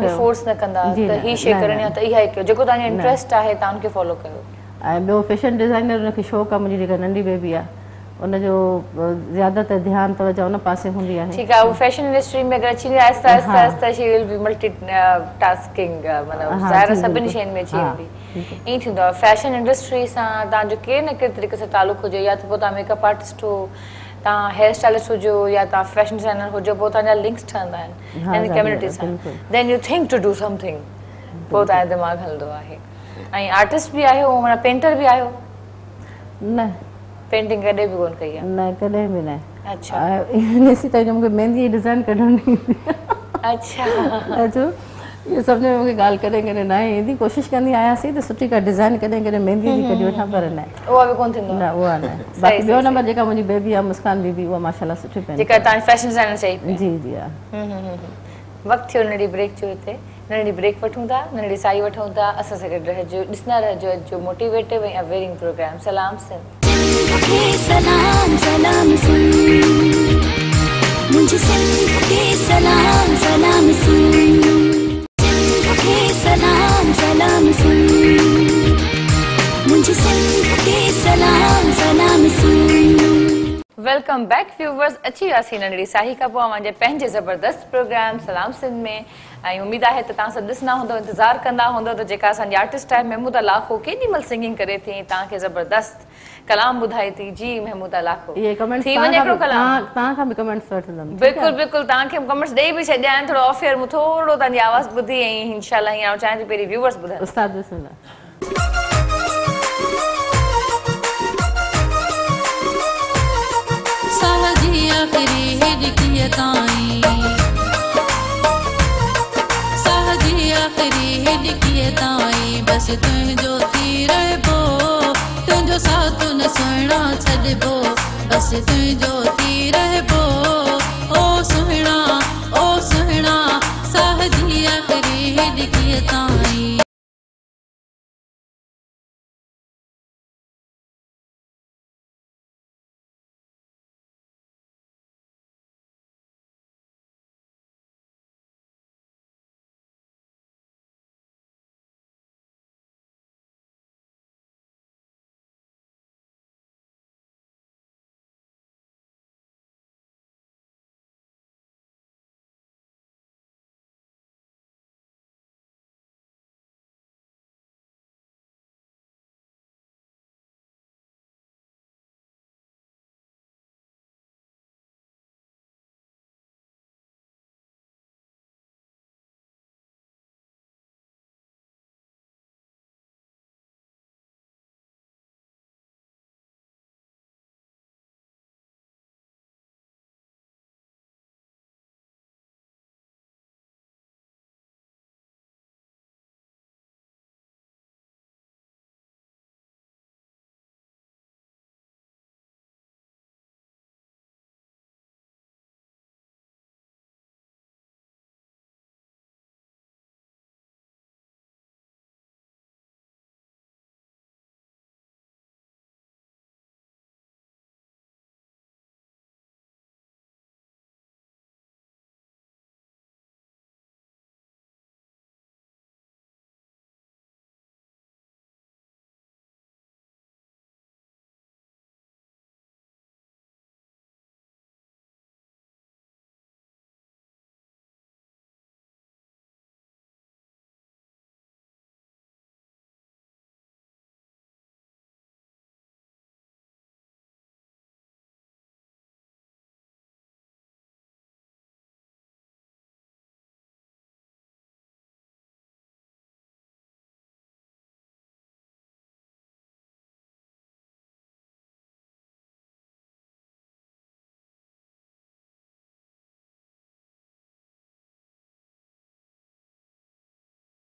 ऐं ॿियो फैशन डिज़ाइनर हुनखे शौक़ु आहे मुंहिंजी जेका नंढी बेबी आहे उनजो ज़्यादातर ध्यानु तवजो उन पासे हूंदी आहे ठीकु आहे फैशन इंडस्ट्री में अगरि अची आहिस्ता आहिस्ता आहिस्ता she will be multitasking मतिलबु ज़ाहिर सभिनी शयुनि में अची वेंदी ईअं थींदो आहे फैशन इंडस्ट्री सां तव्हांजो केर न कहिड़े तरीक़े सां तालुक़ु हुजे या त पोइ तव्हां मेकअप आर्टिस्ट हो तव्हां हेयर स्टाइलिस्ट हुजो या तव्हां फैशन डिज़ाइनर हुजो पोइ तव्हांजा लिंक्स ठहंदा आहिनि हिन कम्युनिटी सां then you think to do something पोइ तव्हांजो दिमाग़ु हलंदो आहे ऐं आर्टिस्ट बि आहियो माना पेंटर बि आहियो न पेंटिंग कॾहिं बि कोन कई आहे न कॾहिं बि न अच्छा ॾिसी त मूंखे मेहंदी जी डिज़ाइन कढण ईंदी अच्छा अचो इहो सम्झ में मूंखे ॻाल्हि कॾहिं कॾहिं न आहे ईंदी कोशिशि कंदी आहियासीं त सुठी का डिज़ाइन कॾहिं कॾहिं मेहंदी जी कढी वठां पर न उहा बि कोन थींदो न उहा न बाक़ी ॿियो नंबर जेका मुंहिंजी बेबी आहे मुस्कान बीबी उहा माशाल्लाह सुठी पेंटिंग जेका तव्हां फैशन डिज़ाइनर चई जी जी हा वक़्तु थियो नंढी ब्रेक जो हिते नंढी ब्रेक वठूं था नंढी साई वठूं था असां सां गॾु रहिजो ॾिसंदा रहिजो जो मोटिवेटिव ऐं अवेयरिंग प्रोग्राम सलाम सिंध सलाम सलाम सुन मुझे सिंध के सलाम सलाम सुन सलाम सलाम सुन मुझे सिंध के सलाम सलाम सुन वेलकम बैक व्यूवर्स अची वियासीं नंढड़ी साही खां पोइ मुंहिंजे पंहिंजे ज़बरदस्त प्रोग्राम सलाम सिंध में ऐं उमेदु आहे त तव्हां सभु ॾिसंदा हूंदव इंतज़ारु कंदा हूंदव त जेका असांजी आर्टिस्ट आहे महमूदा लाखो केॾी महिल सिंगिंग करे थी तव्हांखे ज़बरदस्त कलाम ॿुधाए थी जी महमूदा लाखो थी वञे हिकिड़ो कलाम तव्हां खां बि कमेंट्स वठंदमि बिल्कुलु बिल्कुलु तव्हांखे कमेंट्स ॾेई बि छॾिया आहिनि थोरो ऑफ एयर मूं थोरो तव्हांजी आवाज़ ॿुधी ऐं इंशाल्लाह हीअं चाहियां थी पहिरीं व्यूवर्स ॿुधायो उस्ताद बिस्मिल्लाह साहजी आखिरी हिडकीअ ताईं साहजी आखिरी हिडकीअ ताईं बसि तुंहिंजो थी रहिबो तुंहिंजो साथ न सुहिणा छॾिबो बसि तुंहिंजो थी रहिबो ओ सुहिणा ओ सुहिणा साहजी आखिरी हिडकीअ ताईं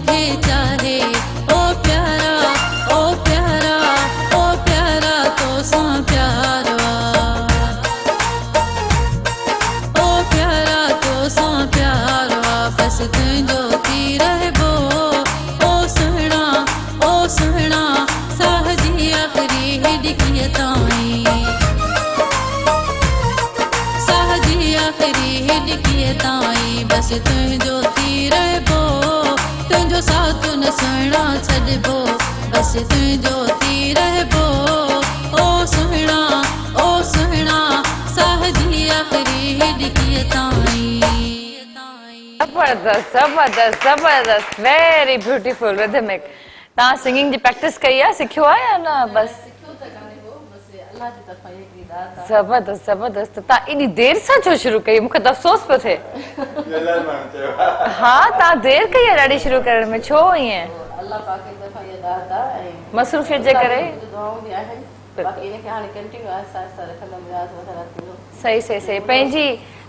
मूंखे चाहे ओ प्यारा ओ प्यारा ओ प्यारा तोसां प्यार वा ओ प्यारा तोसां प्यार वा बस तुंहिंजो थी रहबो ओ सुहिणा ओ सुहिणा साह जी आख़िरी हिॾकीअ ताईं साह जी आख़िरी हिॾकीअ ताईं बस तुंहिंजो थी रहबो तुंहिंजो साथ न सुहिणा छॾिबो बस तुंहिंजो थी रहबो ओ सुहिणा ओ सुहिणा साह जी आख़िरी हिॾकीअ ताईं जबरदस्त जबरदस्त जबरदस्त वेरी ब्यूटीफुल रिदमिक तव्हां सिंगिंग जी प्रैक्टिस कई आहे सिखियो आहे या न बस जबरदस्त जबरदस्त तव्हां एॾी देरि सां छो शुरू कई मूंखे त अफ़सोस पियो थिए हा तव्हां देरि कई आहे ॾाढी शुरू करण में छो ईअं मसरूफ़ियत जे करे सही सही सही पंहिंजी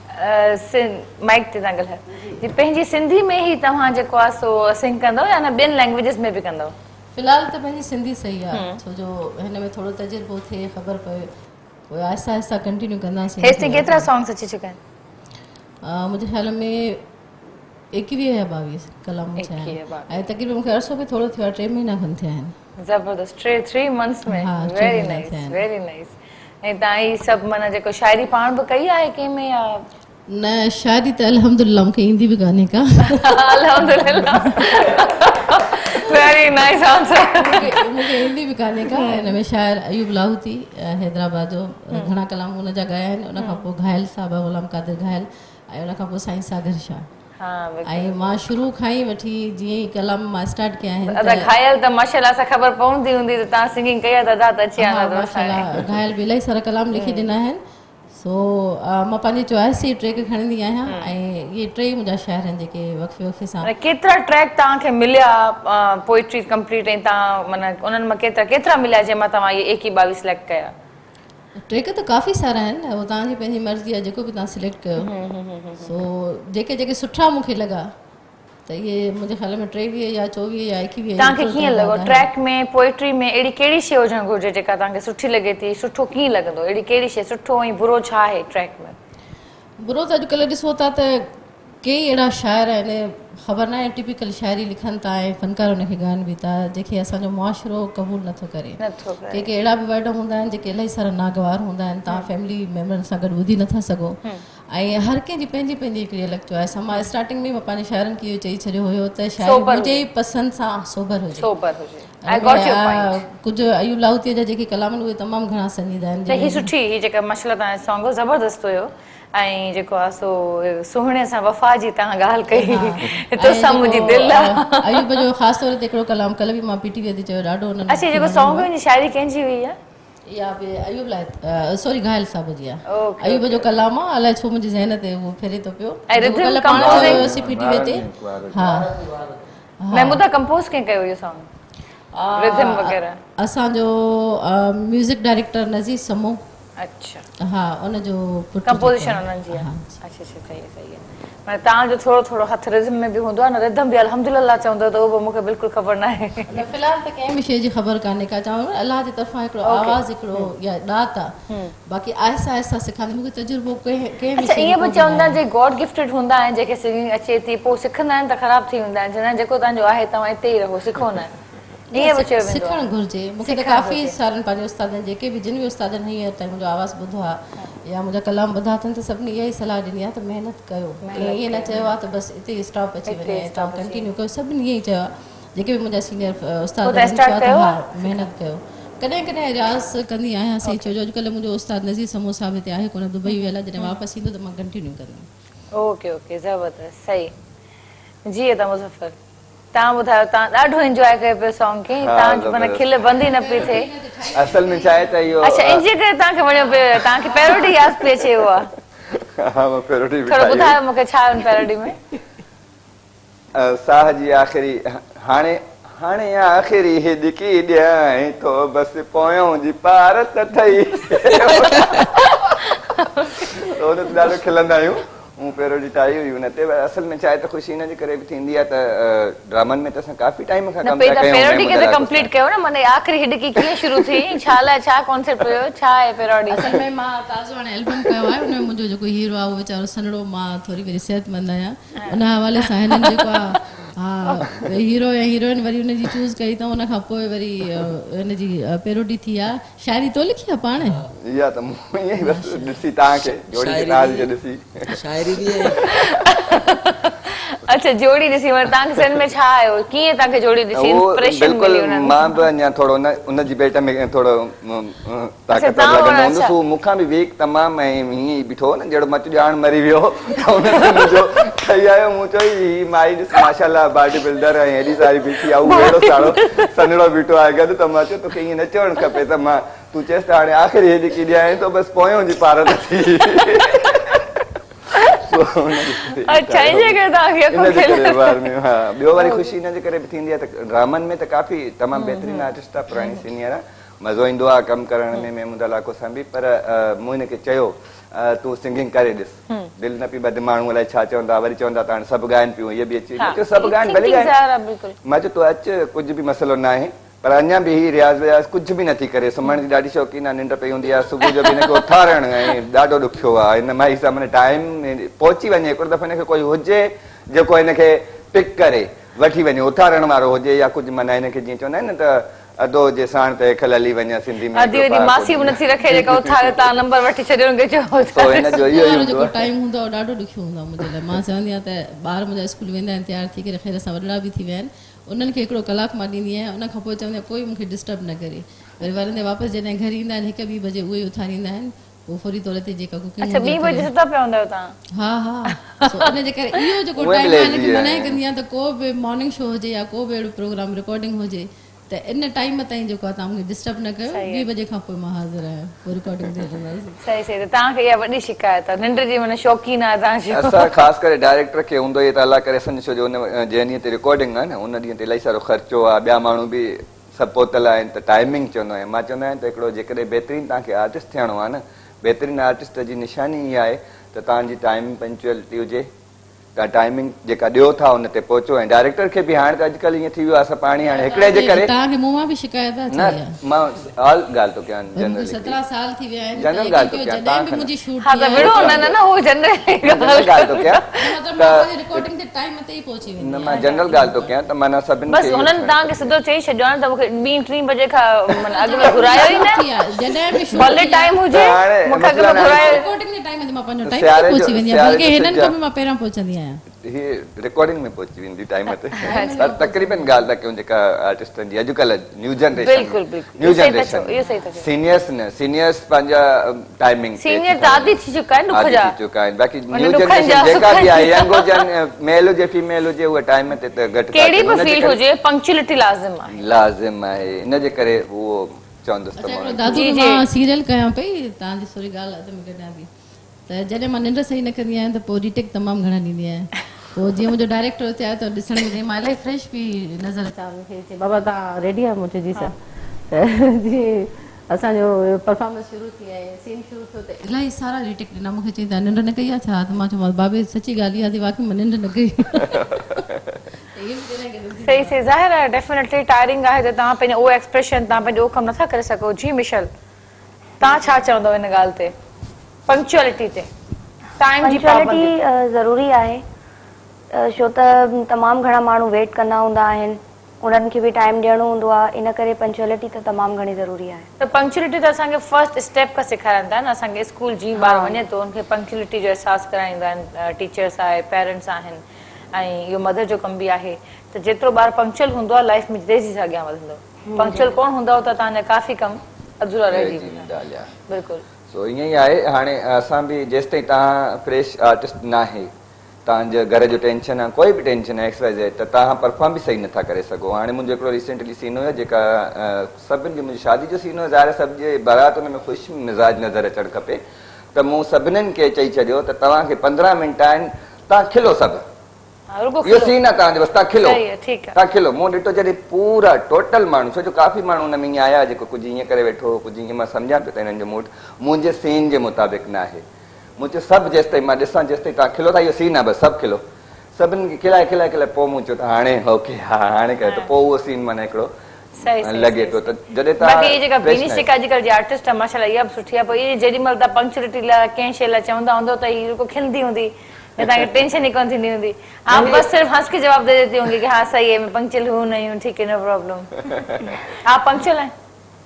माइक ते तव्हां ॻाल्हायो जी पंहिंजी सिंधी में ई तव्हां जेको आहे सो सिंग कंदव या न ॿियनि लैंग्वेजिस में बि कंदव फ़िलहाल त पंहिंजी सिंधी सही आहे छो जो हिन में थोरो तजुर्बो थिए ख़बर पए पोइ आहिस्ता आहिस्ता कंटिन्यू कंदासीं हेसि केतिरा सॉन्ग्स अची चुका आहिनि मुंहिंजे ख्याल में एकवीह या ॿावीह कलाम ऐं तक़रीबन मूंखे अरसो बि थोरो थियो आहे टे महीना खनि थिया आहिनि ज़बरदस्त टे थ्री मंथ्स में वेरी नाइस वेरी नाइस ऐं तव्हां ही सभु माना जेको शाइरी पाण बि कई आहे कंहिं में या न शाइरी त अल्हम्दुलिल्लाह मूंखे ईंदी बि कान्हे का अल्हम्दुलिल्लाह वेरी नाइस आंसर मूंखे ईंदी बि कान्हे का हिन में शाइर अयूब लाहौती हैदराबाद जो घणा कलाम हुन जा ॻाया आहिनि उन खां पोइ घायल साहब ग़ुलाम क़ादिर घायल ऐं उन खां पोइ साईं सागर शाह ऐं मां शुरू खां ई वठी जीअं ई कलाम मां स्टार्ट कया आहिनि त घायल त माशाल्लाह सां ख़बर पवंदी हूंदी त तव्हां सिंगिंग कई आहे त अदा त अची वेंदा माशाल्लाह घायल बि इलाही सारा कलाम लिखी ॾिना आहिनि सो मां पंहिंजी चॉइस ई ट्रैक खणंदी आहियां ऐं इहे टे मुंहिंजा शाइर आहिनि जेके वक़्फ़े वक़्फ़े सां केतिरा ट्रैक तव्हांखे मिलिया पोइट्री कंप्लीट ऐं तव्हां माना उन्हनि मां केतिरा केतिरा मिलिया जंहिंमां तव्हां इहे एक ई ॿावीह सिलेक्ट कया ट्रैक त काफ़ी सारा आहिनि उहो तव्हांजी पंहिंजी मर्ज़ी आहे जेको बि तव्हां सिलेक्ट कयो सो जेके जेके सुठा मूंखे लॻा त इहे मुंहिंजे ख़्याल में टेवीह या चोवीह या एकवीह तव्हांखे कीअं लॻो ट्रैक में पोइट्री में अहिड़ी कहिड़ी शइ हुजणु घुरिजे जेका तव्हांखे सुठी लॻे थी सुठो कीअं लॻंदो अहिड़ी कहिड़ी शइ सुठो ऐं बुरो छा आहे ट्रैक में बुरो त अॼुकल्ह ॾिसो था त कई अहिड़ा शाइर आहिनि ख़बर न आहे टिपिकल शाइरी लिखनि था ऐं फ़नकार हुनखे ॻाइनि बि था जेके असांजो मुआशिरो क़बूल नथो करे के के अहिड़ा बि वर्ड हूंदा आहिनि जेके इलाही सारा नागवार हूंदा आहिनि तव्हां फैमिली मेंबरनि सां गॾु ॿुधी नथा सघो ऐं हर कंहिंजी पंहिंजी पंहिंजी हिकिड़ी अलॻि चॉइस आहे मां स्टार्टिंग में मां पंहिंजे शाइरनि खे इहो चई छॾियो हुयो त शाइर मुंहिंजे ई पसंदि सां सोबर हुजे कुझु अयूब लाहौतीअ जा जेके कलाम आहिनि उहे तमामु घणा संजीदा आहिनि ही सुठी ही जेका मसला तव्हांजो सॉन्ग ज़बरदस्त हुयो ऐं जेको आहे सो सुहिणे सां वफ़ा जी तव्हां ॻाल्हि कई तोसां मुंहिंजी दिलि आहे अयूब जो ख़ासि तौर ते हिकिड़ो कलाम कल्ह बि मां पीटीवीअ ते चयो ॾाढो उन्हनि अच्छा जेको सॉन्ग हुई शाइरी कंहिंजी हुई आहे या बि अयूब लाइ सॉरी घायल साहब जी आहे अयूब जो कलाम आहे अलाए छो मुंहिंजी ज़हन ते उहो फेरे थो पियो कल्ह पाण चयोसीं पीटीवीअ ते हा महमूदा कंपोज़ कंहिं कयो इहो सॉन्ग रिदम वग़ैरह असांजो म्यूज़िक डायरेक्टर नज़ीर समो अच्छा हा उनजो कंपोजिशन उन्हनि जी आहे अच्छा अच्छा सही आहे सही आहे माना तव्हांजो थोरो थोरो हथ रिदम में बि हूंदो आहे न रिदम बि अल्हम्दुलिल्लाह चवंदो त उहो बि मूंखे बिल्कुलु ख़बर न आहे फ़िलहाल त कंहिं बि शइ जी ख़बर कान्हे का चवां अलाह जे तरफ़ां हिकिड़ो आवाज़ु हिकिड़ो या ॾात आहे बाक़ी आहिस्ता आहिस्ता सिखांदी मूंखे तजुर्बो कंहिं बि ईअं बि चवंदा आहिनि जे गॉड गिफ्टेड हूंदा आहिनि जेके सिंगिंग अचे थी पोइ सिखंदा आहिनि त ख़राबु थी वेंदा आहिनि चवंदा आहिनि जेको तव्हांजो आहे तव्हां हिते ई रहो सिखो न सिखणु घुरिजे मूंखे त काफ़ी सारनि पंहिंजे उस्तादनि जेके बि जिन बि उस्तादनि हींअर ताईं मुंहिंजो आवाज़ु ॿुधो आहे या मुंहिंजा कलाम ॿुधा अथनि त सभिनी इहा ई सलाह ॾिनी आहे त महिनत कयो ईअं न चयो आहे त बसि हिते ई स्टॉप अची वञे तव्हां कंटिन्यू कयो सभिनी ईअं ई चयो आहे जेके बि मुंहिंजा सीनियर उस्ताद हा महिनत कयो कॾहिं कॾहिं रियाज़ कंदी आहियां सही छो जो अॼुकल्ह मुंहिंजो उस्ताद नज़ीर समो साहिब हिते आहे कोन दुबई वियल आहे जॾहिं वापसि ईंदो त मां कंटिन्यू कंदमि ओके ओके ज़बरदस्त सही जी त मुज़फ़र तव्हां ॿुधायो तव्हां ॾाढो एंजॉय कयो पियो सॉन्ग खे तव्हां माना खिल बंदि ई न पई थिए असल में छा आहे त इहो अच्छा इन जे करे तव्हांखे वणियो पियो तव्हांखे पैरोडी यादि पई अचे उहा हा मां पैरोडी बि थोरो ॿुधायो मूंखे छा आहिनि पैरोडी में साह जी आख़िरी हाणे हाणे आख़िरी हिॾकी ॾियां थो बसि पोयों जी पार त ठही हुन ते ॾाढो खिलंदा आहियूं हूं पहिरियों ॾींहुं ठाही हुई हुन ते असल में छा आहे त ख़ुशी हिन जे करे बि थींदी आहे त ड्रामनि में त असां काफ़ी टाइम खां कमु था कयूं पेरोडी खे त कंप्लीट कयो न माने आख़िरी हिडकी कीअं शुरू थी छा लाइ छा कॉन्सेप्ट हुयो छा आहे पेरोडी असल में मां ताज़ो हाणे एल्बम कयो आहे उन में मुंहिंजो जेको हीरो आहे उहो वीचारो सनड़ो मां थोरी वरी सिहतमंद आहियां उन हवाले सां हिननि जेको आहे हा हीरो या हीरोइन वरी हुनजी चूज़ कई त उन खां पोइ वरी हिनजी पेरोडी थी आहे शाइरी तो लिखी आहे पाण इहा त मूं ईअं ई बसि ॾिसी तव्हांखे जोड़ी नाज़ जो ॾिसी शाइरी बि अच्छा जोड़ी ॾिसी वरी तव्हांखे सन में छा आयो कीअं तव्हांखे जोड़ी ॾिसी इंस्पिरेशन मिली उन्हनि मां बि अञा थोरो उन उनजी बेट में थोरो ताक़त लॻंदो हूंदुसि हू मूंखां बि वीक तमामु ऐं हीअं ई बीठो न जहिड़ो मच ॼाण मरी वियो त हुन मुंहिंजो ठही आयो मूं चयो हीअ माई ॾिस माशाल्लाह बॉडी बिल्डर ऐं हेॾी सारी बीठी आहे उहो अहिड़ो सारो सनड़ो बीठो आहे गॾु त मां चयो तोखे ईअं न चवणु खपे त मां तूं चएसि त हाणे आख़िरी हेॾी की ॾियां त बसि पोयों जी पार न थी अच्छा इनजे करे तव्हांखे ॿियो वरी ख़ुशी हिन जे करे बि थींदी आहे त ड्रामनि में त काफ़ी तमामु बहितरीनु आर्टिस्ट आहे पुराणी सीनियर आहे मज़ो ईंदो आहे कमु करण में महमूद लाको सां बि पर मूं हिनखे चयो तूं सिंगिंग करे ॾिस दिलि न पई ॿधे माण्हू अलाए छा चवंदा वरी चवंदा त हाणे सभु ॻाइनि पियूं इहे बि अची सभु ॻाइनि भली ॻाइनि मां चयो तूं अचु कुझु बि मसइलो न आहे पर अञा बि ही रियाज़ वियाज़ कुझु बि नथी करे सुम्हण जी ॾाढी शौक़ीन आहे निंड पई हूंदी आहे सुबुह जो बि हिनखे उथारणु ऐं ॾाढो ॾुखियो आहे हिन माई सां माने टाइम पहुची वञे हिकिड़ो दफ़ो हिनखे कोई हुजे जेको हिनखे पिक करे वठी वञे उथारण वारो हुजे या कुझु माना हिनखे जीअं चवंदा आहिनि न त अधो हुजे साण त खल हली वञे सिंधी में अधी वधी मासी बि नथी रखे जेका उथारे तव्हां नंबर वठी छॾियो हुनखे चयो हिनजो इहो ई जेको टाइम हूंदो आहे ॾाढो ॾुखियो हूंदो आहे मुंहिंजे लाइ मां चवंदी आहियां त ॿार मुंहिंजा स्कूल वेंदा आहिनि तयारु थी करे ख़ैर सां वॾड़ा बि थी विया आहिनि उन्हनि खे हिकिड़ो कलाकु मां ॾींदी आहियां उन खां पोइ चवंदी आहियां कोई मूंखे डिस्टर्ब न करे वरी वरंदे वापसि जॾहिं घर ईंदा आहिनि हिकु ॿी बजे उहे उथारींदा आहिनि पोइ फौरी तौर ते जेका अच्छा ॿी बजे सुता पिया हूंदा आहियो तव्हां हा हा इन जे करे इहो जेको टाइम आहे हिनखे मनाए कंदी आहियां त को बि मॉर्निंग शो हुजे या को बि अहिड़ो प्रोग्राम रिकॉर्डिंग हुजे त इन टाइम ताईं जेको आहे तव्हां मूंखे डिस्टर्ब न कयो ॿी बजे खां पोइ मां हाज़िर आहियां पोइ रिकॉर्डिंग ते हलंदासीं सही सही त तव्हांखे इहा वॾी शिकायत आहे निंड जी माना शौक़ीन आहे तव्हांजी असां ख़ासि करे डायरेक्टर खे हूंदो ई त अलाह करे असांजो छो जो उन जंहिं ॾींहं ते रिकॉर्डिंग आहे न उन ॾींहं ते इलाही सारो ख़र्चो आहे ॿिया माण्हू बि सभु पहुतल आहिनि त टाइमिंग चवंदो आहियां मां चवंदो आहियां त हिकिड़ो जेकॾहिं बहितरीनु तव्हांखे आर्टिस्ट थियणो आहे न बहितरीनु आर्टिस्ट जी निशानी इहा आहे त तव्हांजी टाइम पंक्चुअलिटी हुजे तव्हां टाइमिंग जेका ॾियो था हुन ते पहुचो ऐं डायरेक्टर खे बि हाणे त अॼुकल्ह ईअं थी वियो आहे असां पाणी हाणे हिकिड़े जे करे तव्हांखे मूं मां बि शिकायत आहे न मां ऑल ॻाल्हि थो कयां जनरल सत्रहं साल थी विया आहिनि जनरल ॻाल्हि थो कयां जॾहिं बि मुंहिंजी शूट हा त विड़ो न न न उहो जनरल जनरल ॻाल्हि थो कयां त रिकॉर्डिंग ते टाइम ते ई पहुची वेंदी न मां जनरल ॻाल्हि थो कयां त माना सभिनि बस हुननि तव्हांखे सिधो चई छॾियो आहे त मूंखे ॿीं टीं बजे खां माना अॻु में घुरायो ई न जॾहिं बि भले टाइम हुजे मूंखे अॻु में घुरायो रिकॉर्डिंग जे टाइम ते मां पंहिंजो टाइम ते पहुची वेंदी आहियां बल्कि हिननि खां बि मां पहिरां पहुचंदी आहियां ही रिकॉर्डिंग में पहुची वेंदी टाइम ते पर तक़रीबन ॻाल्हि था कयूं जेका आर्टिस्टनि जी अॼुकल्ह new generation new generation seniors न सीनियर्स पंहिंजा टाइमिंग सीनियर त आदी थी चुका आहिनि ॾुख जा थी चुका आहिनि बाक़ी न्यू जनरेशन जेका बि आहे यंग हुजनि मेल हुजे फीमेल हुजे उहा टाइम ते त घटि कहिड़ी बि फील्ड हुजे पंक्चुअलिटी लाज़िम आहे लाज़िम आहे इन जे करे उहो चवंदुसि त दादू मां सीरियल कयां पई तव्हांजी थोरी ॻाल्हि अधु में कढां थी त जॾहिं मां निंड सही न कंदी आहियां त पोइ रीटेक तमामु घणा ॾींदी आहियां पोइ जीअं मुंहिंजो डायरेक्टर हुते आयो त ॾिसण में मां इलाही फ्रेश बि नज़र अचां मूंखे चई बाबा तव्हां रेडी आहे मूं चयो जी सर त जीअं असांजो परफॉर्मेंस शुरू थी आहे सीन शुरू थियो त इलाही सारा रीटेक ॾिना मूंखे चई तव्हां निंड न कई आहे छा त मां चयोमांसि बाबे सची ॻाल्हि इहा थी वाक़ई मां निंड न कई सही सही ज़ाहिर आहे डेफिनेटली टायरिंग आहे त तव्हां पंहिंजो उहो एक्सप्रेशन तव्हां पंहिंजो उहो कमु नथा करे सघो जी मिशल तव्हां छा चवंदव हिन ॻाल्हि ते पंक्चुअलिटी ते टाइम जी पंक्चुअलिटी ज़रूरी आहे छो त तमामु घणा माण्हू वेट कंदा हूंदा आहिनि उन्हनि खे बि टाइम ॾियणो हूंदो आहे इन करे पंक्चुअलिटी त तमामु घणी ज़रूरी आहे त पंक्चुअलिटी त असांखे फर्स्ट स्टेप खां सेखारनि था न असांखे स्कूल जीअं ॿार वञे थो उनखे पंक्चुअलिटी जो अहसासु कराईंदा आहिनि टीचर्स आहे पेरेंट्स आहिनि ऐं इहो मदर जो कमु बि आहे त जेतिरो ॿार पंक्चुअल हूंदो आहे लाइफ में तेज़ी सां अॻियां वधंदो पंक्चुअल कोन हूंदव त तव्हांजा काफ़ी कमु अधूरा रहिजी वेंदा बिल्कुलु सो ईअं ई आहे हाणे असां बि जेसि ताईं तव्हां फ्रेश आर्टिस्ट न आहे तव्हांजे घर जो टेंशन आहे कोई बि टेंशन आहे एक्स वाई ज़ेड त तव्हां परफॉर्म बि सही नथा करे सघो हाणे मुंहिंजो हिकिड़ो रिसेंटली सीन हुयो जेका सभिनि जो मुंहिंजी शादी जो सीन हुयो ज़ाहिर सभु जे बारात हुन में ख़ुशि मिज़ाज नज़र अचणु खपे त मूं सभिनीनि खे चई छॾियो त तव्हांखे पंद्रहं मिंट आहिनि तव्हां खिलो सभु इहो सीन आहे तव्हांजो बसि तव्हां खिलो तव्हां खिलो मूं ॾिठो जॾहिं पूरा टोटल माण्हू छो जो काफ़ी माण्हू हुन में ईअं आया जेको कुझु ईअं करे वेठो कुझु ईअं मां सम्झां पियो त हिननि जो मूड मुंहिंजे सीन जे मुताबिक़ न आहे मूं चयो सभु जेसि ताईं मां ॾिसां जेसि ताईं तव्हां खिलो था, इहो सीन आहे बसि सभु खिलो, सभिनि खे खिलाए खिलाए खिलाए पोइ मूं चयो त हाणे ओके हा हाणे कयो, त पोइ उहो सीन माना हिकिड़ो लॻे थो त जॾहिं तव्हां आर्टिस्ट आहे माशाल्लाह इहा बि सुठी आहे, पोइ जेॾी महिल तव्हां पंक्चुअलिटी लाइ कंहिं शइ लाइ चवंदा हूंदो त हीअ खिलंदी हूंदी, तव्हांखे टेंशन ही कोन थींदी हूंदी, आप बस सिर्फ हंस के जवाब दे देती होंगी कि हाँ सही है मैं पंक्चुअल हूँ नहीं हूँ, ठीक है नो प्रॉब्लम। आप पंक्चुअल हैं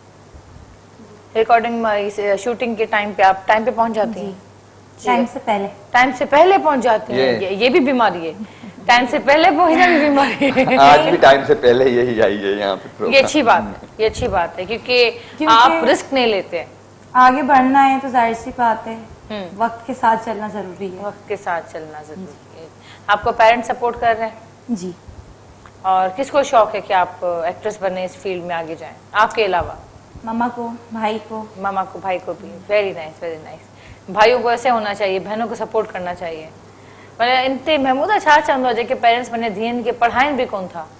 रिकॉर्डिंग शूटिंग के टाइम पे, आप टाइम पे पहुंच जाती हैं? टाइम से पहले टाइम से पहले पहुंच जाती हैं, ये, ये भी बीमारी है, टाइम से पहले पहुंचना भी बीमारी है। आज भी टाइम से पहले यही आई है यहाँ पे। ये अच्छी बात है, ये अच्छी बात है क्योंकि आप रिस्क नहीं लेते, आगे बढ़ना है तो जाहिर सी बात है वक्त के साथ चलना जरूरी है। वक्त के साथ चलना जरूरी है। आपको पेरेंट्स सपोर्ट कर रहे हैं? जी। और किसको शौक है कि आप एक्ट्रेस बने, इस फील्ड में आगे जाएं आपके अलावा? मामा को, भाई को। मामा को, भाई को भी। Very nice, very nice. भाइयों को ऐसे होना चाहिए, बहनों को सपोर्ट करना चाहिए। पर इनते महमूदा छा चवंदो जेके पेरेंट्स बने धीअनि खे पढ़ाइनि बि कोन था?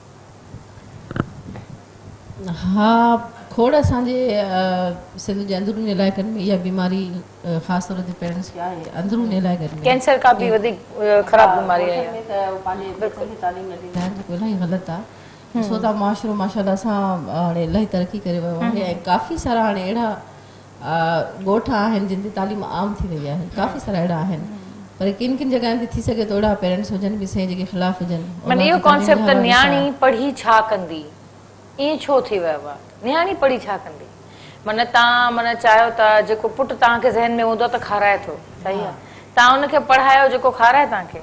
हाँ, खोड़ असांजे सिंध जे अंदरूनी इलाइक़नि में इहा बीमारी ख़ासि तौर ते पेरेंट्स खे आहे, अंदरूनी इलाइक़नि में कैंसर का बि वधीक ख़राब बीमारी आहे, त पंहिंजे बच्चनि खे तालीम न ॾींदा आहिनि, जेको इलाही ग़लति आहे। ॾिसो था मुआशिरो माशाल्लाह सां हाणे इलाही तरक़ी करे वियो आहे ऐं काफ़ी सारा हाणे अहिड़ा ॻोठ आहिनि जिन ते तालीम आम थी वई आहे, काफ़ी सारा अहिड़ा आहिनि, पर किन किन जॻहनि ते थी सघे थो अहिड़ा पेरेंट्स हुजनि बि सही जेके ख़िलाफ़ हुजनि। माना इहो कॉन्सेप्ट त न्याणी पढ़ी छा कंदी, ईअं छो थी वियो आहे? न्याणी पढ़ी छा कंदी? माना तव्हां माना चाहियो था जेको पुटु तव्हांखे ज़हन में हूंदो त खाराए थो, सही आहे, तव्हां हुनखे पढ़ायो जेको खाराए तव्हांखे,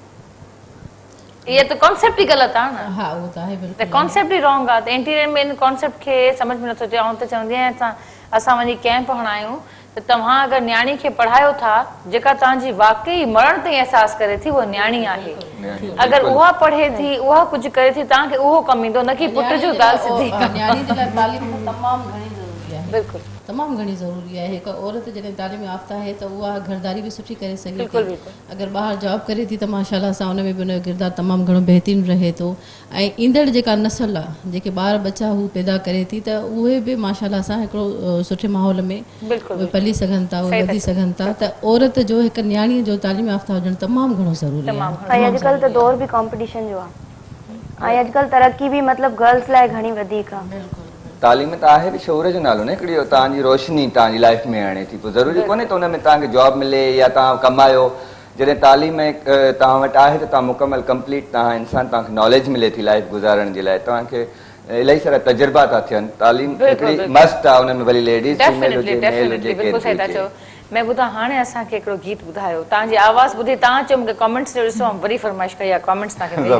इहे त कॉन्सेप्ट ई ग़लति आहे न। हा, उहो त आहे बिल्कुलु, त कॉन्सेप्ट ई रॉन्ग आहे। त इंटीरियर में इन कॉन्सेप्ट खे सम्झ में नथो अचे। ऐं त चवंदी आहियां असां असां वञी कैंप हणायूं त तव्हां अगरि न्याणी खे पढ़ायो था जेका तव्हांजी वाकई मरण ताईं अहसासु करे थी, उहा न्याणी आहे। अगरि उहा पढ़े थी, उहा कुझु करे थी, तव्हांखे उहो कमु ईंदो, न की पुट जो ॻाल्हि सिधी। न्याणी जे लाइ तालीम तमामु घणी ज़रूरी आहे, बिल्कुलु तमामु घणी ज़रूरी आहे। हिकु औरत जॾहिं तालीम याफ़्ता आहे त उहा घरदारी बि सुठी करे सघे थी, अगरि ॿाहिरि जॉब करे थी त माशाल्लाह सां उन में बि उनजो किरदारु तमामु घणो बहितरीनु रहे थो। ऐं ईंदड़ जेका नसल आहे, जेके ॿार बच्चा हू पैदा करे थी, त उहे बि माशाल्लाह सां हिकिड़ो सुठे माहौल में पली सघनि था, उहे वधी सघनि था। त औरत जो हिकु न्याणीअ जो तालीम याफ़्ता हुजणु तमामु घणो ज़रूरी आहे। अॼुकल्ह त दौर बि कॉम्पिटिशन जो आहे ऐं अॼुकल्ह तरक़ी बि मतिलबु गर्ल्स लाइ घणी वधीक आहे। तालीम त आहे बि शौर जो नालो न, हिकिड़ी तव्हांजी रोशनी तव्हांजी लाइफ में आणे थी, पोइ ज़रूरी कोन्हे त हुन में तव्हांखे जॉब मिले या तव्हां कमायो। जॾहिं तालीम तव्हां वटि आहे त तव्हां मुकमल कंप्लीट तव्हां इंसान, तव्हांखे नॉलेज मिले थी लाइफ गुज़ारण जे लाइ, तव्हांखे इलाही सारा तजुर्बा था थियनि। तालीम हिकिड़ी मस्त आहे, हुन में भली लेडीज़ फीमेल हुजे मेल हुजे केरु हुजे। मैं ॿुधा हाणे असांखे हिकिड़ो गीत ॿुधायो, तव्हांजी आवाज़ ॿुधी तव्हां चयो मूंखे कमेंट्स ॾियो, ॾिसो वरी फरमाइश कई आहे कमेंट्स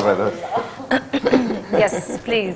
तव्हांखे। Yes please.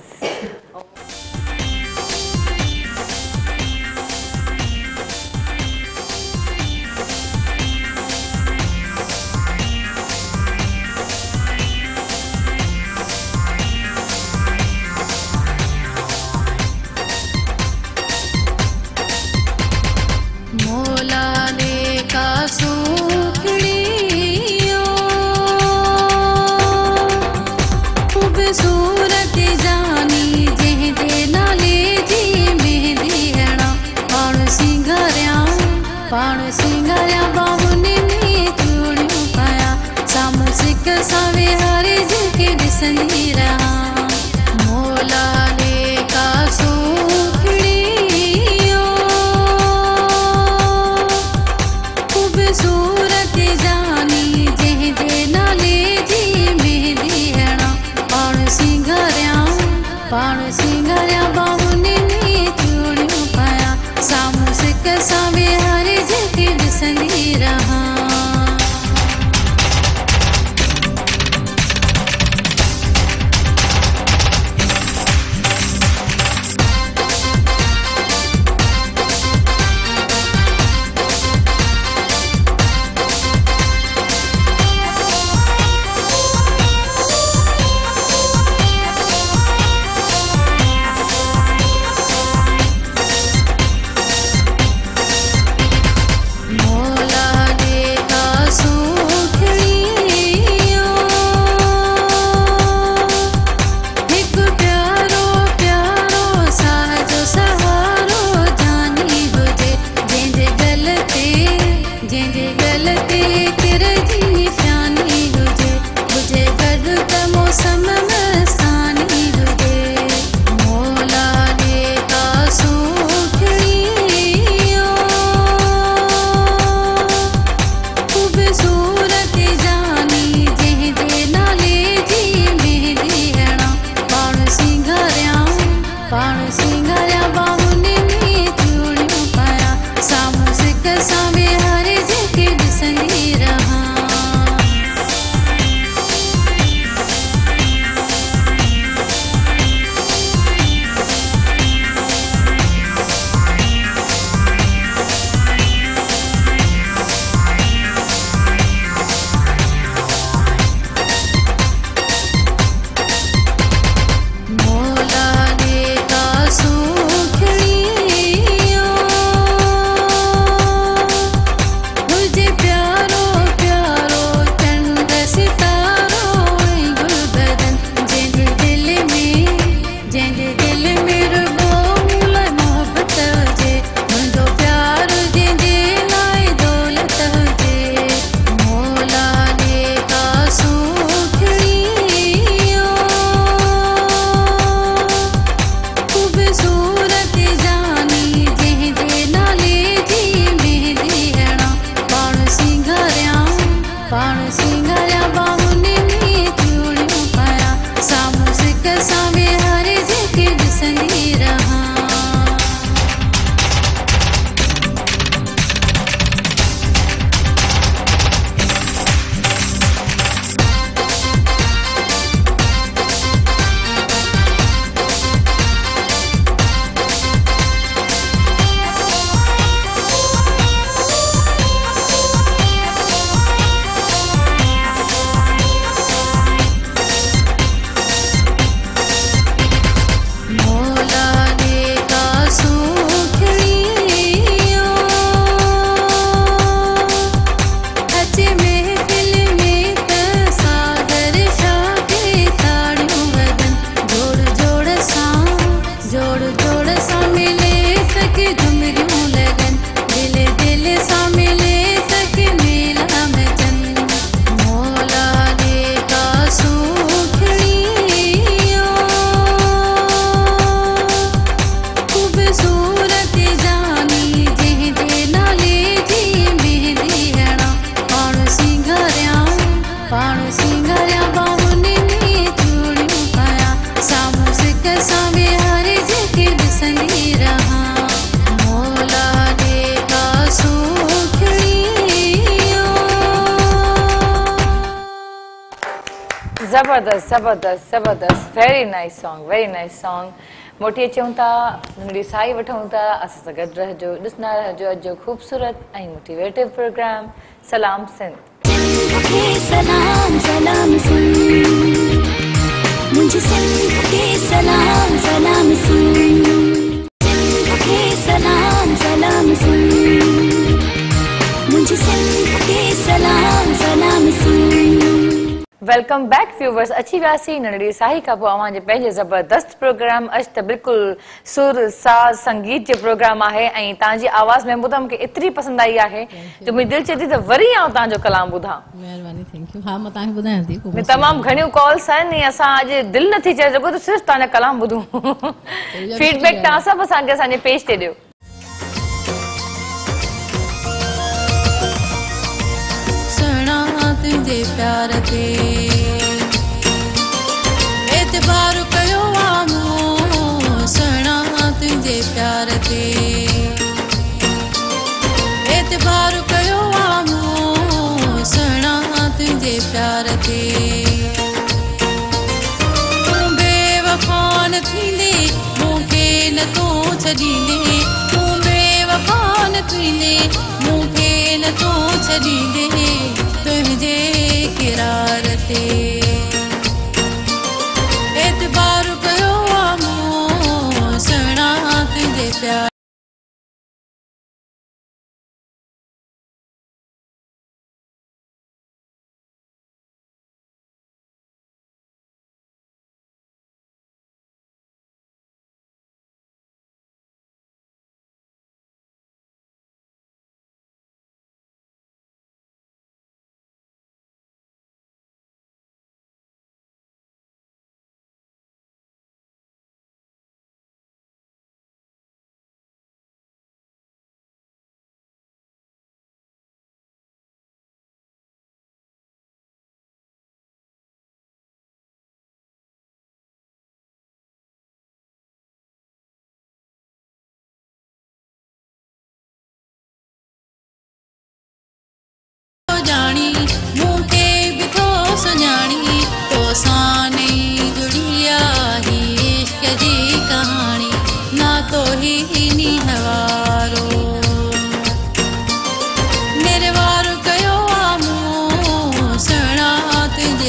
ज़बरदस्त ज़बरदस्त ज़बरदस्त very nice song very nice song मोटी अचूं था नंढड़ी साई वठूं था असां सां गॾु रहिजो ॾिसंदा रहिजो अॼु जो ख़ूबसूरत ऐं मोटिवेटिव प्रोग्राम सलाम सिंध सलाम सलाम सिंध मुझे सिंध के सलाम सलाम सिंध सलाम सलाम सिंध मुझे सिंध के सलाम सलाम सिंध वेलकम बैक व्यूवर्स अची वियासीं नंढड़ी साही खां पोइ अव्हां जे पंहिंजे ज़बरदस्त प्रोग्राम अॼु त बिल्कुलु सुर साज़ संगीत जो प्रोग्राम आहे ऐं तव्हांजी आवाज़ में ॿुधा मूंखे एतिरी पसंदि आई आहे जो मुंहिंजी दिलि चए थी त वरी आउं तव्हांजो कलाम ॿुधां महिरबानी थैंक यू हा मां तव्हांखे ॿुधायां थी पोइ तमामु घणियूं कॉल्स आहिनि ऐं असां अॼु दिलि नथी चए सघूं त सिर्फ़ु तव्हांजा कलाम ॿुधूं फीडबैक तव्हां सभु असांखे असांजे पेज ते ॾियो तुझे प्यार ते एतबार कयो आमो सणा तुझे प्यार ते एतबार कयो आमो सणा तुझे प्यार ते तूं बेवफा न थींदे मूंखे न तो छॾींदे तूं बेवफा न थींदे मूंखे न तो छॾींदे तुझे किरार ते एतबार कयो आमो सणा तुझे प्यार जानी मूंखे बि थो सुञाणी तो सां नहीं जुड़ी आहे इश्क जी कहानी ना तो ही नी हवारो मेरे वार कयो आमो सणा तुझे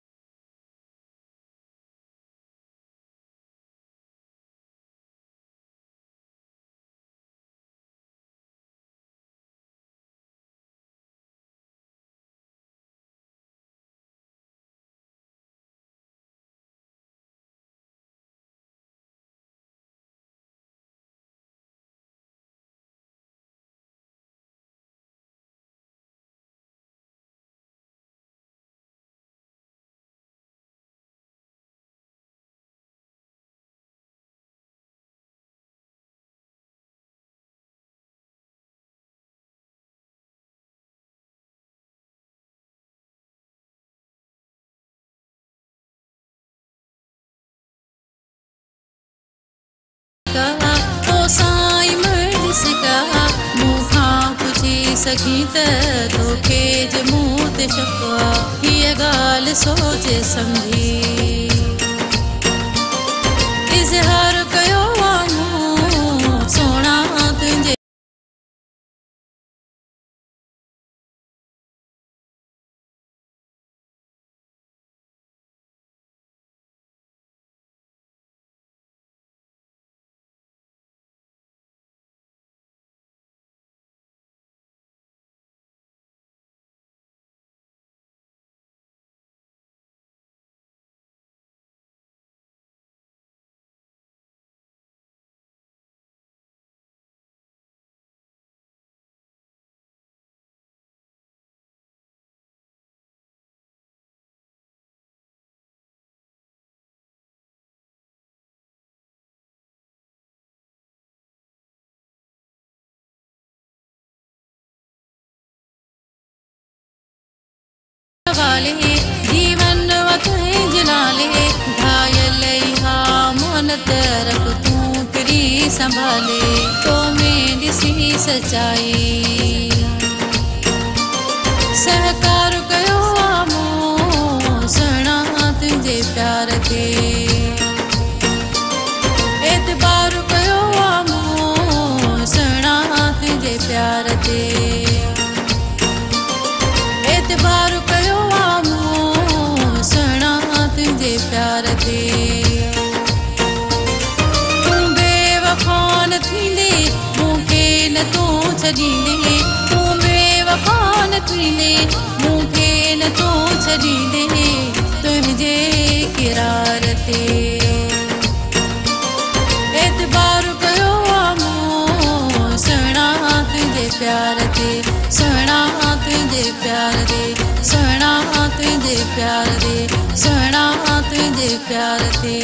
तो साईं मर्द सका मूंखा पुछी सघी त तोखे जे मूं ते शकवा हीअ ॻाल्हि सोचे सम्झी इज़हार कयो आमो सोणा तुंहिंजे वाले जीवन वतने जलाले घायल हा मन तरफ तू तेरी संभाले तो में दिसी सच्चाई सहकार कयो आमो सणा तुंहिंजे प्यार ते तूं बेवफा न थींदे मूंखे न तूं छॾींदे तूं बेवफा न थींदे मूंखे न तूं छॾींदे तुंहिंजे किरार ते एतबार कयो मूं सुहिणा तुंहिंजे प्यार ते सुहिणा तुंहिंजे प्यार ते सुहिणा तुंहिंजे प्यार ते सुहिणा तुंहिंजे प्यार ते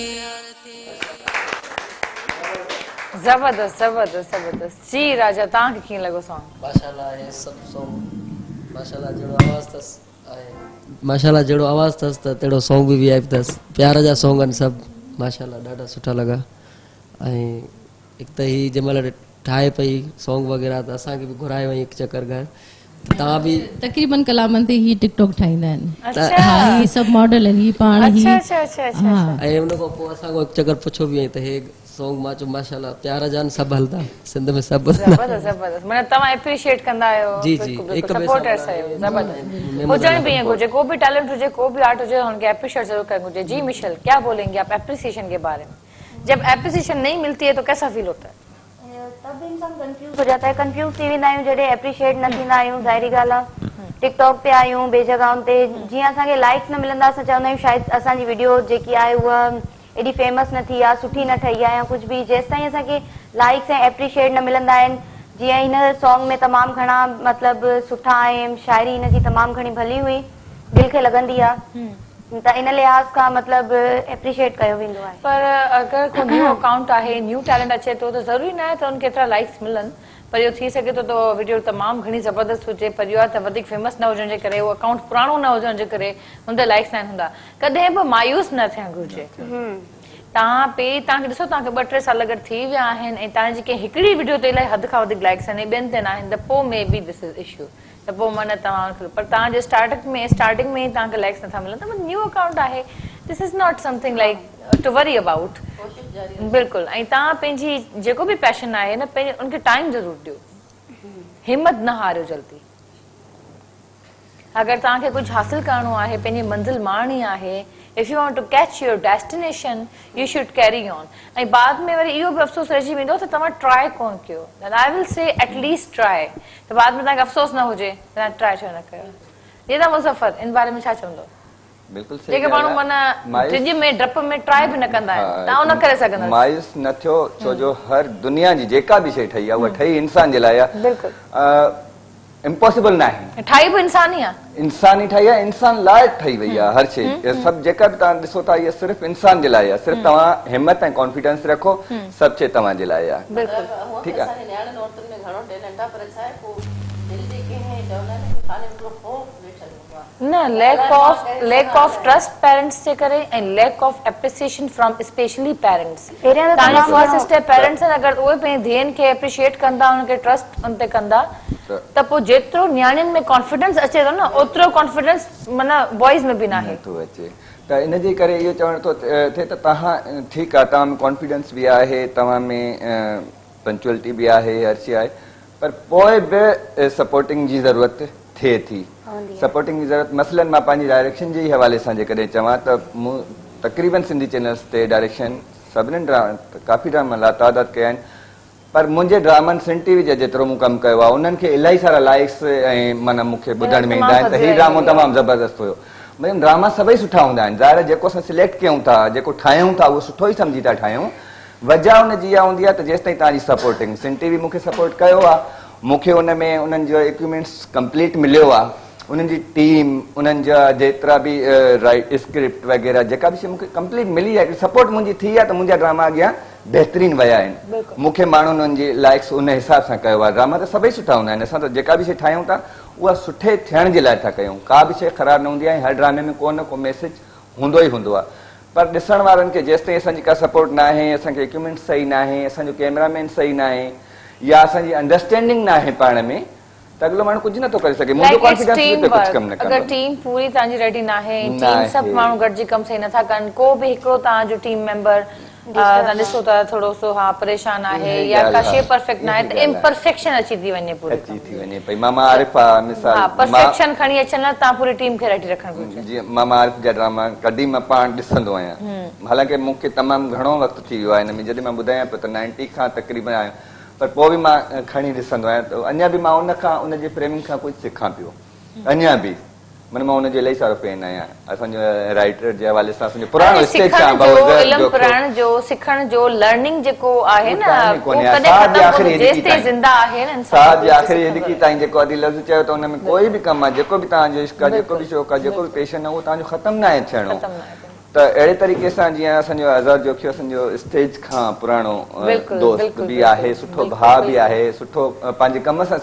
जबरदस्त जबरदस्त जबरदस्त जी राजा तव्हांखे कीअं लॻो सॉन्ग माशाल्लाह हे सभु सॉन्ग माशाल्लाह जहिड़ो आवाज़ अथसि ऐं माशाल्लाह जहिड़ो आवाज़ अथसि त तहिड़ो सॉन्ग बि वी आई पी अथसि प्यार जा सॉन्ग आहिनि सभु माशाल्लाह ॾाढा सुठा लॻा ऐं हिकु त हीअ जंहिं महिल ठाहे पई सॉन्ग वग़ैरह त असांखे बि घुराए वई हिकु चकर घर तव्हां बि तक़रीबन कलामनि ते ही टिकटॉक ठाहींदा आहिनि हा ही सभु मॉडल आहिनि ही पाण ही हा ऐं हुन खां पोइ असां हिकु चकर पुछो बि ऐं त हे सॉन्ग मां चयो माशाल्लाह प्यार जा सभु हलंदा सिंध में सभु जबरदस्त जबरदस्त माना तव्हां एप्रिशिएट कंदा आहियो जी जी हिकु सपोर्टर्स आहियो जबरदस्त हुजण भी घुर्जे को भी टैलेंट हुजे को भी आर्ट हुजे उनके एप्रिशिएट जरूर करना घुर्जे जी मिशेल क्या बोलेंगे आप एप्रिसिएशन के बारे में जब एप्रिसिएशन नहीं मिलती है तो कैसा फील होता है तब इंसान कंफ्यूज हो जाता है कंफ्यूज थी वेंदा आहियूं जॾहिं एप्रिशिएट न थींदा आहियूं ज़ाहिरी ॻाल्हि आहे टिकटॉक ते आहियूं ॿिए जॻहियुनि ते जीअं असांखे लाइक्स न मिलंदा असां चवंदा आहियूं शायदि असांजी वीडियो जेकी आहे उहा एॾी फेमस न थी आहे सुठी न ठही आहे या कुझु बि जेसि ताईं असांखे लाइक्स ऐं एप्रिशिएट न मिलंदा आहिनि जीअं हिन सॉन्ग में तमामु घणा मतिलबु सुठा ऐं शाइरी हिन जी तमामु घणी भली हुई दिलि खे लॻंदी आहे त इन लिहाज़ खां मतिलबु एप्रिशिएट कयो वेंदो आहे पर अगरि को न्यू अकाउंट आहे न्यू टैलेंट अचे थो त ज़रूरी न आहे त उनखे एतिरा लाइक्स मिलनि पर इहो थी सघे थो त वीडियो तमामु घणी ज़बरदस्त हुजे पर इहो आहे त वधीक फेमस न हुजण जे करे उहो अकाउंट पुराणो न हुजण जे करे हुन ते लाइक्स न हूंदा कॾहिं बि मायूस न थियणु घुरिजे तव्हां पे तव्हांखे ॾिसो तव्हांखे ॿ टे साल अगरि थी विया आहिनि ऐं तव्हांजी कंहिं हिकिड़ी वीडियो ते इलाही हद खां वधीक लाइक्स आहिनि ॿियनि ते न आहिनि त पोइ maybe this is issue त पोइ माना तव्हां पर तव्हांजे स्टार्टिंग में स्टार्टिंग में ई तव्हांखे लाइक्स नथा मिलनि त न्यू अकाउंट आहे this is not something like to worry about बिल्कुलु ऐं तव्हां पंहिंजी जेको बि पैशन आहे न पंहिंजे उनखे टाइम ज़रूरु ॾियो हिमत न हारियो जल्दी अगरि तव्हांखे कुझु हासिल करणो आहे पंहिंजी मंज़िल मारणी आहे if you want to catch your destination you should carry on ऐं बाद में वरी इहो बि अफ़सोस रहिजी वेंदो त तव्हां ट्राई कोन कयो then I will say at least try त बाद में तव्हांखे अफ़सोस न हुजे तव्हां ट्राई छो न कयो ये त मुज़फ़र इन बारे में छा चवंदो बिल्कुलु सही जेके माण्हू माना टिज में डप में ट्राई बि न कंदा आहिनि तव्हां न करे सघंदा मायूस न थियो छो जो हर दुनिया जी जेका बि शइ ठही आहे उहा ठही इंसान जे लाइ आहे बिल्कुलु इम्पॉसिबल न आहे ठाही बि इंसान ई आहे इंसान ई ठाही आहे इंसान लाइ ठही वई आहे हर शइ सभु जेका बि तव्हां ॾिसो था इहा सिर्फ़ु इंसान जे लाइ आहे सिर्फ़ु तव्हां हिमत ऐं कॉन्फिडेंस रखो सभु शइ तव्हांजे लाइ आहे ठीकु आहे न lack of lack of trust parents जे करे ऐं lack of appreciation from specially parents तव्हांजा फर्स्ट स्टेप पेरेंट्स आहिनि अगरि उहे पंहिंजी धीअनि खे एप्रिशिएट कंदा उनखे ट्रस्ट उन ते कंदा त पोइ जेतिरो नियाणियुनि में कॉन्फिडेंस अचे थो न ओतिरो कॉन्फिडेंस माना बॉयज़ में बि न आहे अचे त इन जे करे इहो चवण थो थिए त तव्हां ठीकु आहे तव्हां में कॉन्फिडेंस बि आहे तव्हां में पंक्चुअलिटी बि आहे हर शइ आहे पर पोइ बि सपोर्टिंग जी ज़रूरत थिए थी सपोर्टिंग जी ज़रूरत मसलन मां पंहिंजी डायरेक्शन जे ई हवाले सां जेकॾहिं चवां त मूं तक़रीबन सिंधी चैनल्स ते डायरेक्शन सभिनीनि ड्रामा काफ़ी ड्रामा लातादाद कया आहिनि पर मुंहिंजे ड्रामनि सिंध टीवी जे जेतिरो मूं कमु कयो आहे उन्हनि खे इलाही सारा लाइक्स ऐं माना मूंखे ॿुधण में ईंदा आहिनि त हीउ ड्रामो तमामु ज़बरदस्त हुयो भई ड्रामा सभई सुठा हूंदा आहिनि ज़ाहिर जेको असां सिलेक्ट कयूं था जेको ठाहियूं था उहो सुठो ई सम्झी था ठाहियूं वजह हुन जी इहा हूंदी आहे त जेसि ताईं तव्हांजी सपोर्टिंग सिंध टीवी मूंखे सपोर्ट कयो आहे मूंखे उन में उन्हनि जो इक्विपमेंट्स कंप्लीट मिलियो आहे उन्हनि जी टीम उन्हनि जा जेतिरा बि राइट स्क्रिप्ट वग़ैरह जेका बि शइ मूंखे कंप्लीट मिली आहे सपोर्ट मुंहिंजी थी आहे त मुंहिंजा ड्रामा अॻियां बहितरीनु विया आहिनि मूंखे माण्हुनि उन्हनि जी लाइक्स उन हिसाब सां कयो आहे ड्रामा त सभई सुठा हूंदा आहिनि असां त जेका बि शइ ठाहियूं था उहा सुठे थियण जे लाइ था कयूं का बि शइ ख़राबु न हूंदी आहे हर ड्रामे में को न को मैसेज हूंदो ई हूंदो आहे पर ॾिसण वारनि खे जेसि ताईं असांजी का सपोर्ट न आहे असांखे इक्विपमेंट सही न आहे असांजो कैमरामैन सही न आहे या असांजी अंडरस्टैंडिंग न आहे पाण में त अॻिलो माण्हू कुझु नथो करे सघे मुंहिंजो कॉन्फिडेंस बि कुझु कमु न कंदो अगरि टीम पूरी तव्हांजी रेडी न आहे टीम सभु माण्हू गॾिजी कमु सही नथा कनि को बि हिकिड़ो तव्हांजो टीम मेंबर तव्हां ॾिसो था थोरो सो हा परेशान आहे या का शइ परफेक्ट न आहे त इम्परफेक्शन अची थी वञे पूरी अची थी वञे भई मामा आरिफ आहे मिसाल हा परफेक्शन खणी अचण लाइ तव्हां पूरी टीम खे रटी रखणु घुरिजे जीअं मामा आरिफ जा ड्रामा कॾहिं मां पाण ॾिसंदो आहियां हालांकि मूंखे तमामु घणो वक़्तु थी वियो आहे हिन में जॾहिं मां ॿुधायां पियो त नाइंटी खां तक़रीबन आहियां पर पोइ बि मां खणी ॾिसंदो आहियां त अञा बि मां उन खां उनजे प्रेमियुनि खां कुझु सिखां पियो अञा बि मन मां उनजो इलाही सारो फैन आहियां असांजो राइटर जे हवाले सां असांजो पुराणो स्टेज खां इल्मु पढ़ण जो सिखण जो लर्निंग जेको आहे न उहो कॾहिं ख़तमु जेसि ताईं ज़िंदा आहे न साहब जे आख़िरी हेॾी ताईं जेको अदी लफ़्ज़ चयो त उन में कोई बि कमु आहे जेको बि तव्हांजो इश्क आहे जेको बि शौक़ु आहे जेको बि पैशन आहे उहो तव्हांजो ख़तमु न आहे थियणो त अहिड़े तरीक़े सां जीअं असांजो आज़ाद जोखियो असांजो स्टेज खां पुराणो दोस्त बि आहे सुठो भाउ बि आहे सुठो पंहिंजे कम सां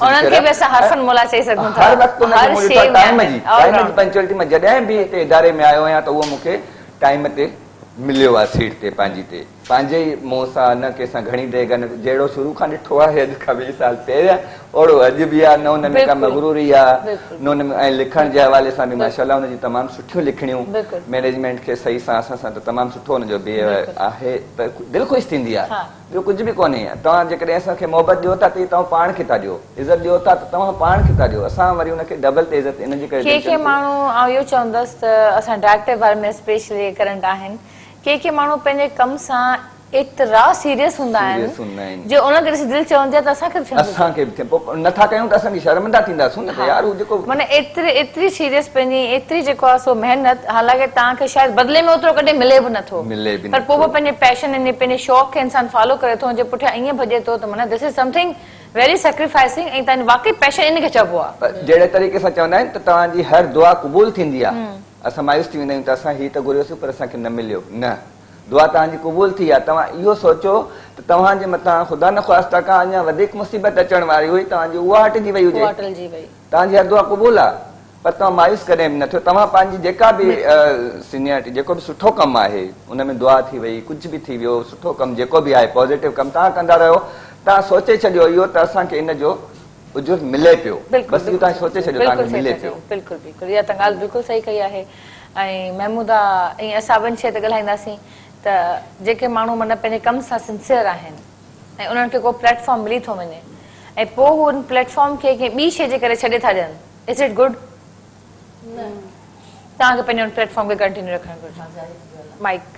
हर वक़्तु टाइम जी टाइम जी पंक्चुअलिटी मां जॾहिं बि हिते इदारे में आयो आहियां त उहो मूंखे टाइम ते मिलियो आहे सीट ते पंहिंजी ते पंहिंजे ई मुंहं सां न कंहिंसां घणी देरि न जहिड़ो शुरू खां ॾिठो आहे अॼु खां वीह साल पहिरियां ओड़ो अॼु बि आहे न हुन में का मगरूरी आहे न हुन में ऐं लिखण जे हवाले सां बि माशाल्लाह हुनजी तमामु सुठियूं लिखणियूं मैनेजमेंट खे सही सां असां सां त तमामु सुठो हुनजो बिहेवियर आहे त दिलि ख़ुशि थींदी आहे ॿियो कुझु बि कोन्हे तव्हां जेकॾहिं असांखे मोहबत ॾियो था त तव्हां पाण खे था ॾियो इज़त ॾियो था त तव्हां पाण खे था ॾियो असां वरी हुनखे डबल ते इज़त इन जे करे के के माण्हू आउं इहो चवंदसि त असां डायरेक्टर बारे में स्पेशली करंट आहिनि के के माण्हू पंहिंजे कम सां एतिरा सीरियस हूंदा आहिनि जो उनखे ॾिसी दिलि चवंदी आहे त असांखे बि असांखे बि पोइ नथा कयूं त असांखे शर्मिंदा थींदासीं न त यार हू जेको माना एतिरी एतिरी सीरियस पंहिंजी एतिरी जेको आहे सो महिनत हालांकि तव्हांखे शायदि बदिले में ओतिरो कॾहिं मिले बि नथो मिले बि पर पोइ बि पंहिंजे पैशन ऐं पंहिंजे शौक़ खे इंसानु फॉलो करे थो जे पुठियां ईअं भॼे थो त माना this is something very sacrificing ऐं तव्हांजो वाकई पैशन इन खे चइबो आहे जहिड़े तरीक़े सां चवंदा आहिनि त तव्हांजी हर दुआ क़बूल थींदी आहे असां मायूस थी वेंदा आहियूं त असां हीअ त घुरियोसीं पर असांखे न मिलियो न दुआ तव्हांजी क़बूल थी आहे तव्हां इहो सोचो त तव्हांजे मथां ख़ुदा न ख़्वास्ता खां अञा वधीक मुसीबत अचण वारी हुई तव्हांजी उहा हटिजी वई हुजे तव्हांजी हर दुआ क़बूल आहे पर तव्हां मायूस कॾहिं बि न थियो तव्हां पंहिंजी जेका बि सीनियरिटी जेको बि सुठो कमु आहे उन में दुआ थी वई कुझु बि थी वियो सुठो कमु जेको बि आहे पॉज़िटिव कमु तव्हां कंदा रहियो तव्हां सोचे छॾियो इहो त असांखे इन जो उजुर मिले पियो बसि इहो तव्हां सोचे छॾियो तव्हांखे मिले पियो बिल्कुलु बिल्कुलु इहा त ॻाल्हि बिल्कुलु सही कई आहे ऐं महमूदा ऐं असां ॿिनि शइ ते ॻाल्हाईंदासीं त जेके माण्हू माना पंहिंजे कम सां सिंसियर आहिनि ऐं उन्हनि खे को प्लेटफॉर्म मिली थो वञे ऐं पोइ हू उन प्लेटफॉर्म खे कंहिं ॿी शइ जे करे छॾे था ॾियनि इज़ इट गुड तव्हांखे पंहिंजे उन प्लेटफॉर्म खे कंटिन्यू रखणु घुरिजे माइक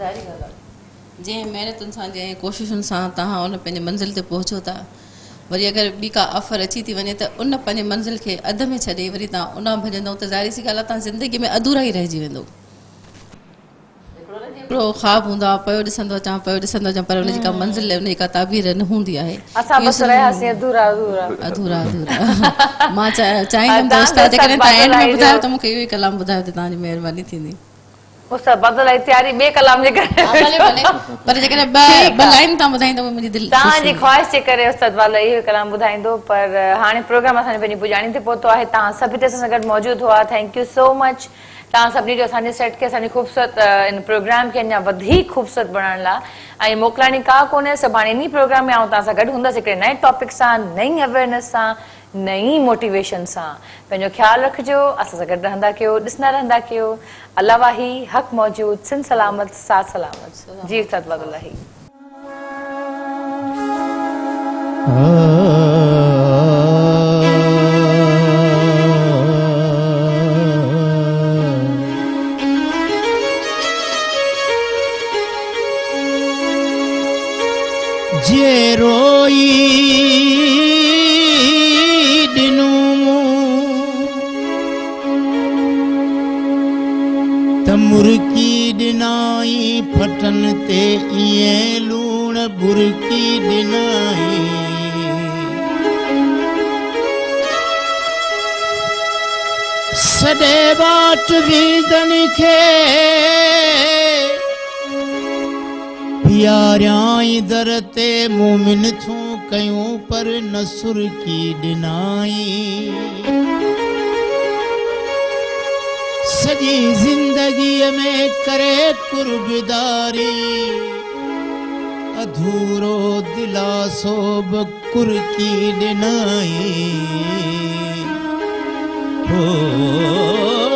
जंहिं महिनतुनि सां जंहिं कोशिशुनि सां तव्हां उन पंहिंजे मंज़िल ते पहुचो था वरी अगरि ॿी का ऑफर अची थी वञे त उन पंहिंजे मंज़िल खे अध में छॾे वरी तव्हां उन भॼंदव त ज़ाहिर सी ॻाल्हि आहे तव्हां ज़िंदगी में अधूरा ई रहिजी वेंदो हिकिड़ो ख़्वाब हूंदो आहे पियो ॾिसंदो अचां पियो ॾिसंदो अचां पर हुनजी का मंज़िल हुनजी का ताबीर न हूंदी आहे अधूरा अधूरा मां चाहींदमि दोस्त जेकॾहिं तव्हां एंड में ॿुधायो त मूंखे इहो ई कलाम ॿुधायो त तव्हांजी महिरबानी थींदी पर जेकॾहिं ॿ लाइन तव्हां ॿुधाईंदव मुंहिंजी दिलि तव्हांजी ख़्वाहिश जे करे उस्ताद वाला इहो कलाम ॿुधाईंदो पर हाणे प्रोग्राम असांजो पंहिंजी पुॼाणी ते पहुतो आहे तव्हां सभु हिते असां सां गॾु मौजूदु हुआ थैंक यू सो मच तव्हां सभिनी जो असांजे सेट खे असांजी ख़ूबसूरत इन प्रोग्राम खे अञा वधीक ख़ूबसूरत बणाइण लाइ ऐं मोकिलाइणी का कोन्हे सुभाणे इन प्रोग्राम में आउं तव्हां सां गॾु हूंदसि हिकिड़े नए टॉपिक सां नई अवेयरनेस सां नई मोटिवेशन सां पंहिंजो ख़्यालु रखिजो असां सां गॾु रहंदा कयो ॾिसंदा रहंदा कयो अल्लाह वाही हक़ मौजूद सिंध सलामत साथ सलामत जी उस्ताद वादुल्लाही जे रोई दिनू त मुर्की दिनाई फटन ते इए लूण बुरकी दिनाई सदे बाट वीदन के प्यारियाई दर ते मोमिन थू कयूं पर नसुर की दिनाई सजी जिंदगी में करे कुर्बदारी अधूरो दिलासो बकुर की दिनाई हो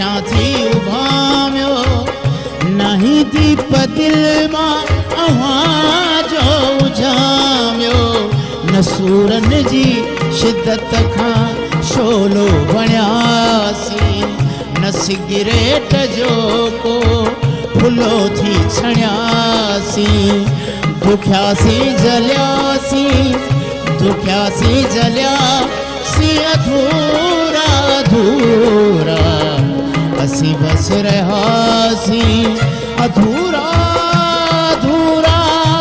पुछां थी उभामियो नहीं दीप दिल मां अवाजो उजामियो न सूरन जी शिद्दत खां शोलो बणियासी न सिगरेट जो को फुलो थी छणियासी दुखियासी जलियासी दुखियासी जलियासी अधूरा अधूरा असी बस रहासी अधूरा अधूरा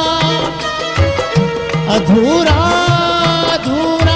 अधूरा अधूरा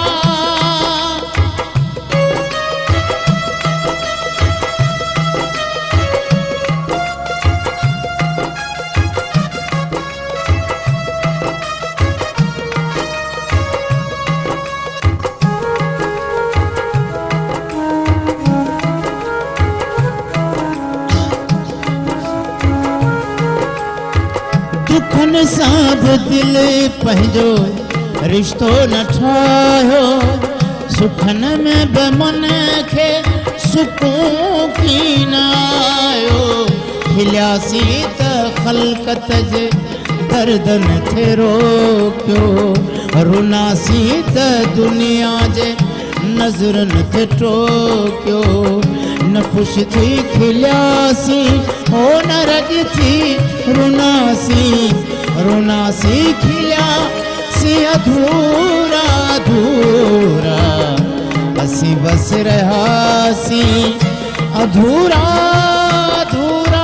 दुखन सां बि दिल पंहिंजो रिश्तो न ठाहियो सुखन में बि मन खे सुकून की न आयो खिलियासी त ख़लक़त जे दर्दन थे रोकियो रुनासी त दुनिया जे नज़रन ते टोकियो न खुश थी खिलियासी हो न रज थी रुनासी रुनासी खिलियासी अधूरा अधूरा असी बस रहासी अधूरा अधूरा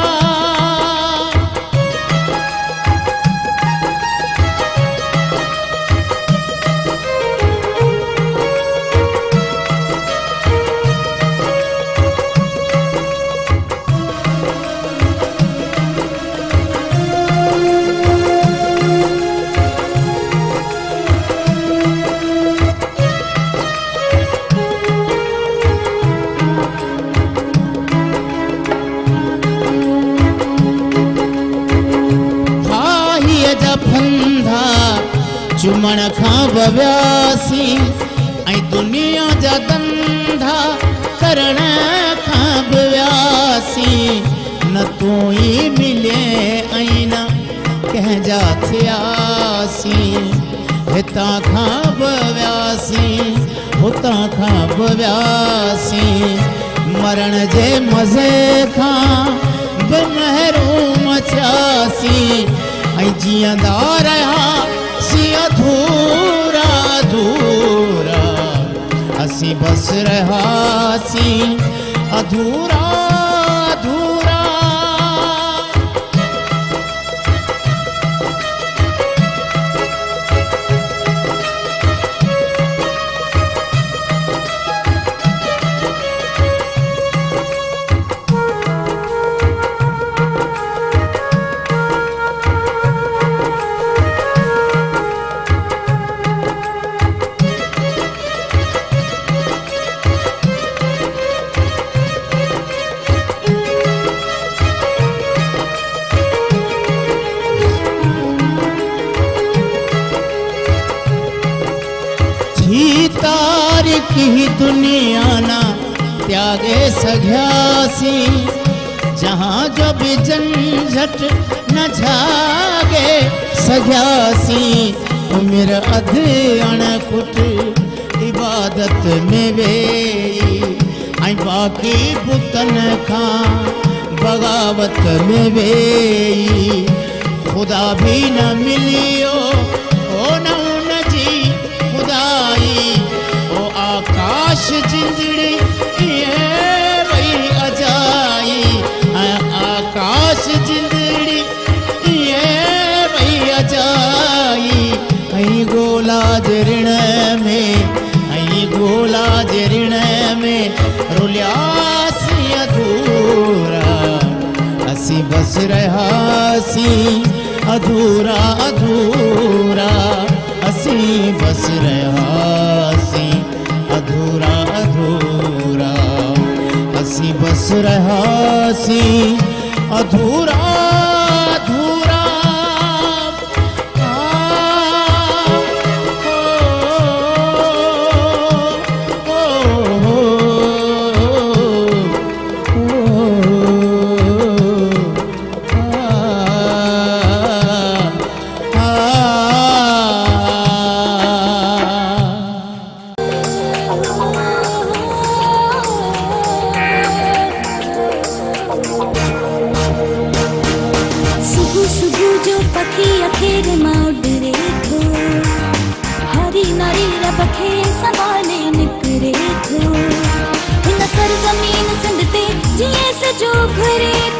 चुमण खां बव्यासी ऐं दुनिया जा धंधा करण खां बव्यासी न तूं ई मिले ऐं न कंहिंजा थियासी हितां खां बव्यासी हुतां खां बव्यासी मरण जे मज़े खां बि महरूम थियासी ऐं जीअंदा रहियासी अधूरा अधूरा असी बस रहासी अधूरा अधूरा की दुनिया ना त्यागे सघियासी जहाँ जो भी झंझट न झागे सघियासी उमिर अध अणकुट इबादत में वेई ऐं बाक़ी बुतन खां बगावत में वेई खुदा भी न मिलियो ओ न उन जी खुदाई आकाश जिंदड़ी ये वही अजाई आकाश जिंदड़ी ये वही अजाई ऐं गोला जे ऋण में ऐं गोला जे ऋण में रुलियासी अधूरा असी बस रहासी अधूरा अधूरा असी बस रहासी अधूरा अधूरा असी बस रहासी अधूरा अधूरा ओ, ओ, ओ, ओ, ओ, ज़िंदगी अखेर मां उडरे थो हरी नारी रब खे संभाले निकरे थो हिन सरज़मीन सिंध ते जीअं सजो घुरे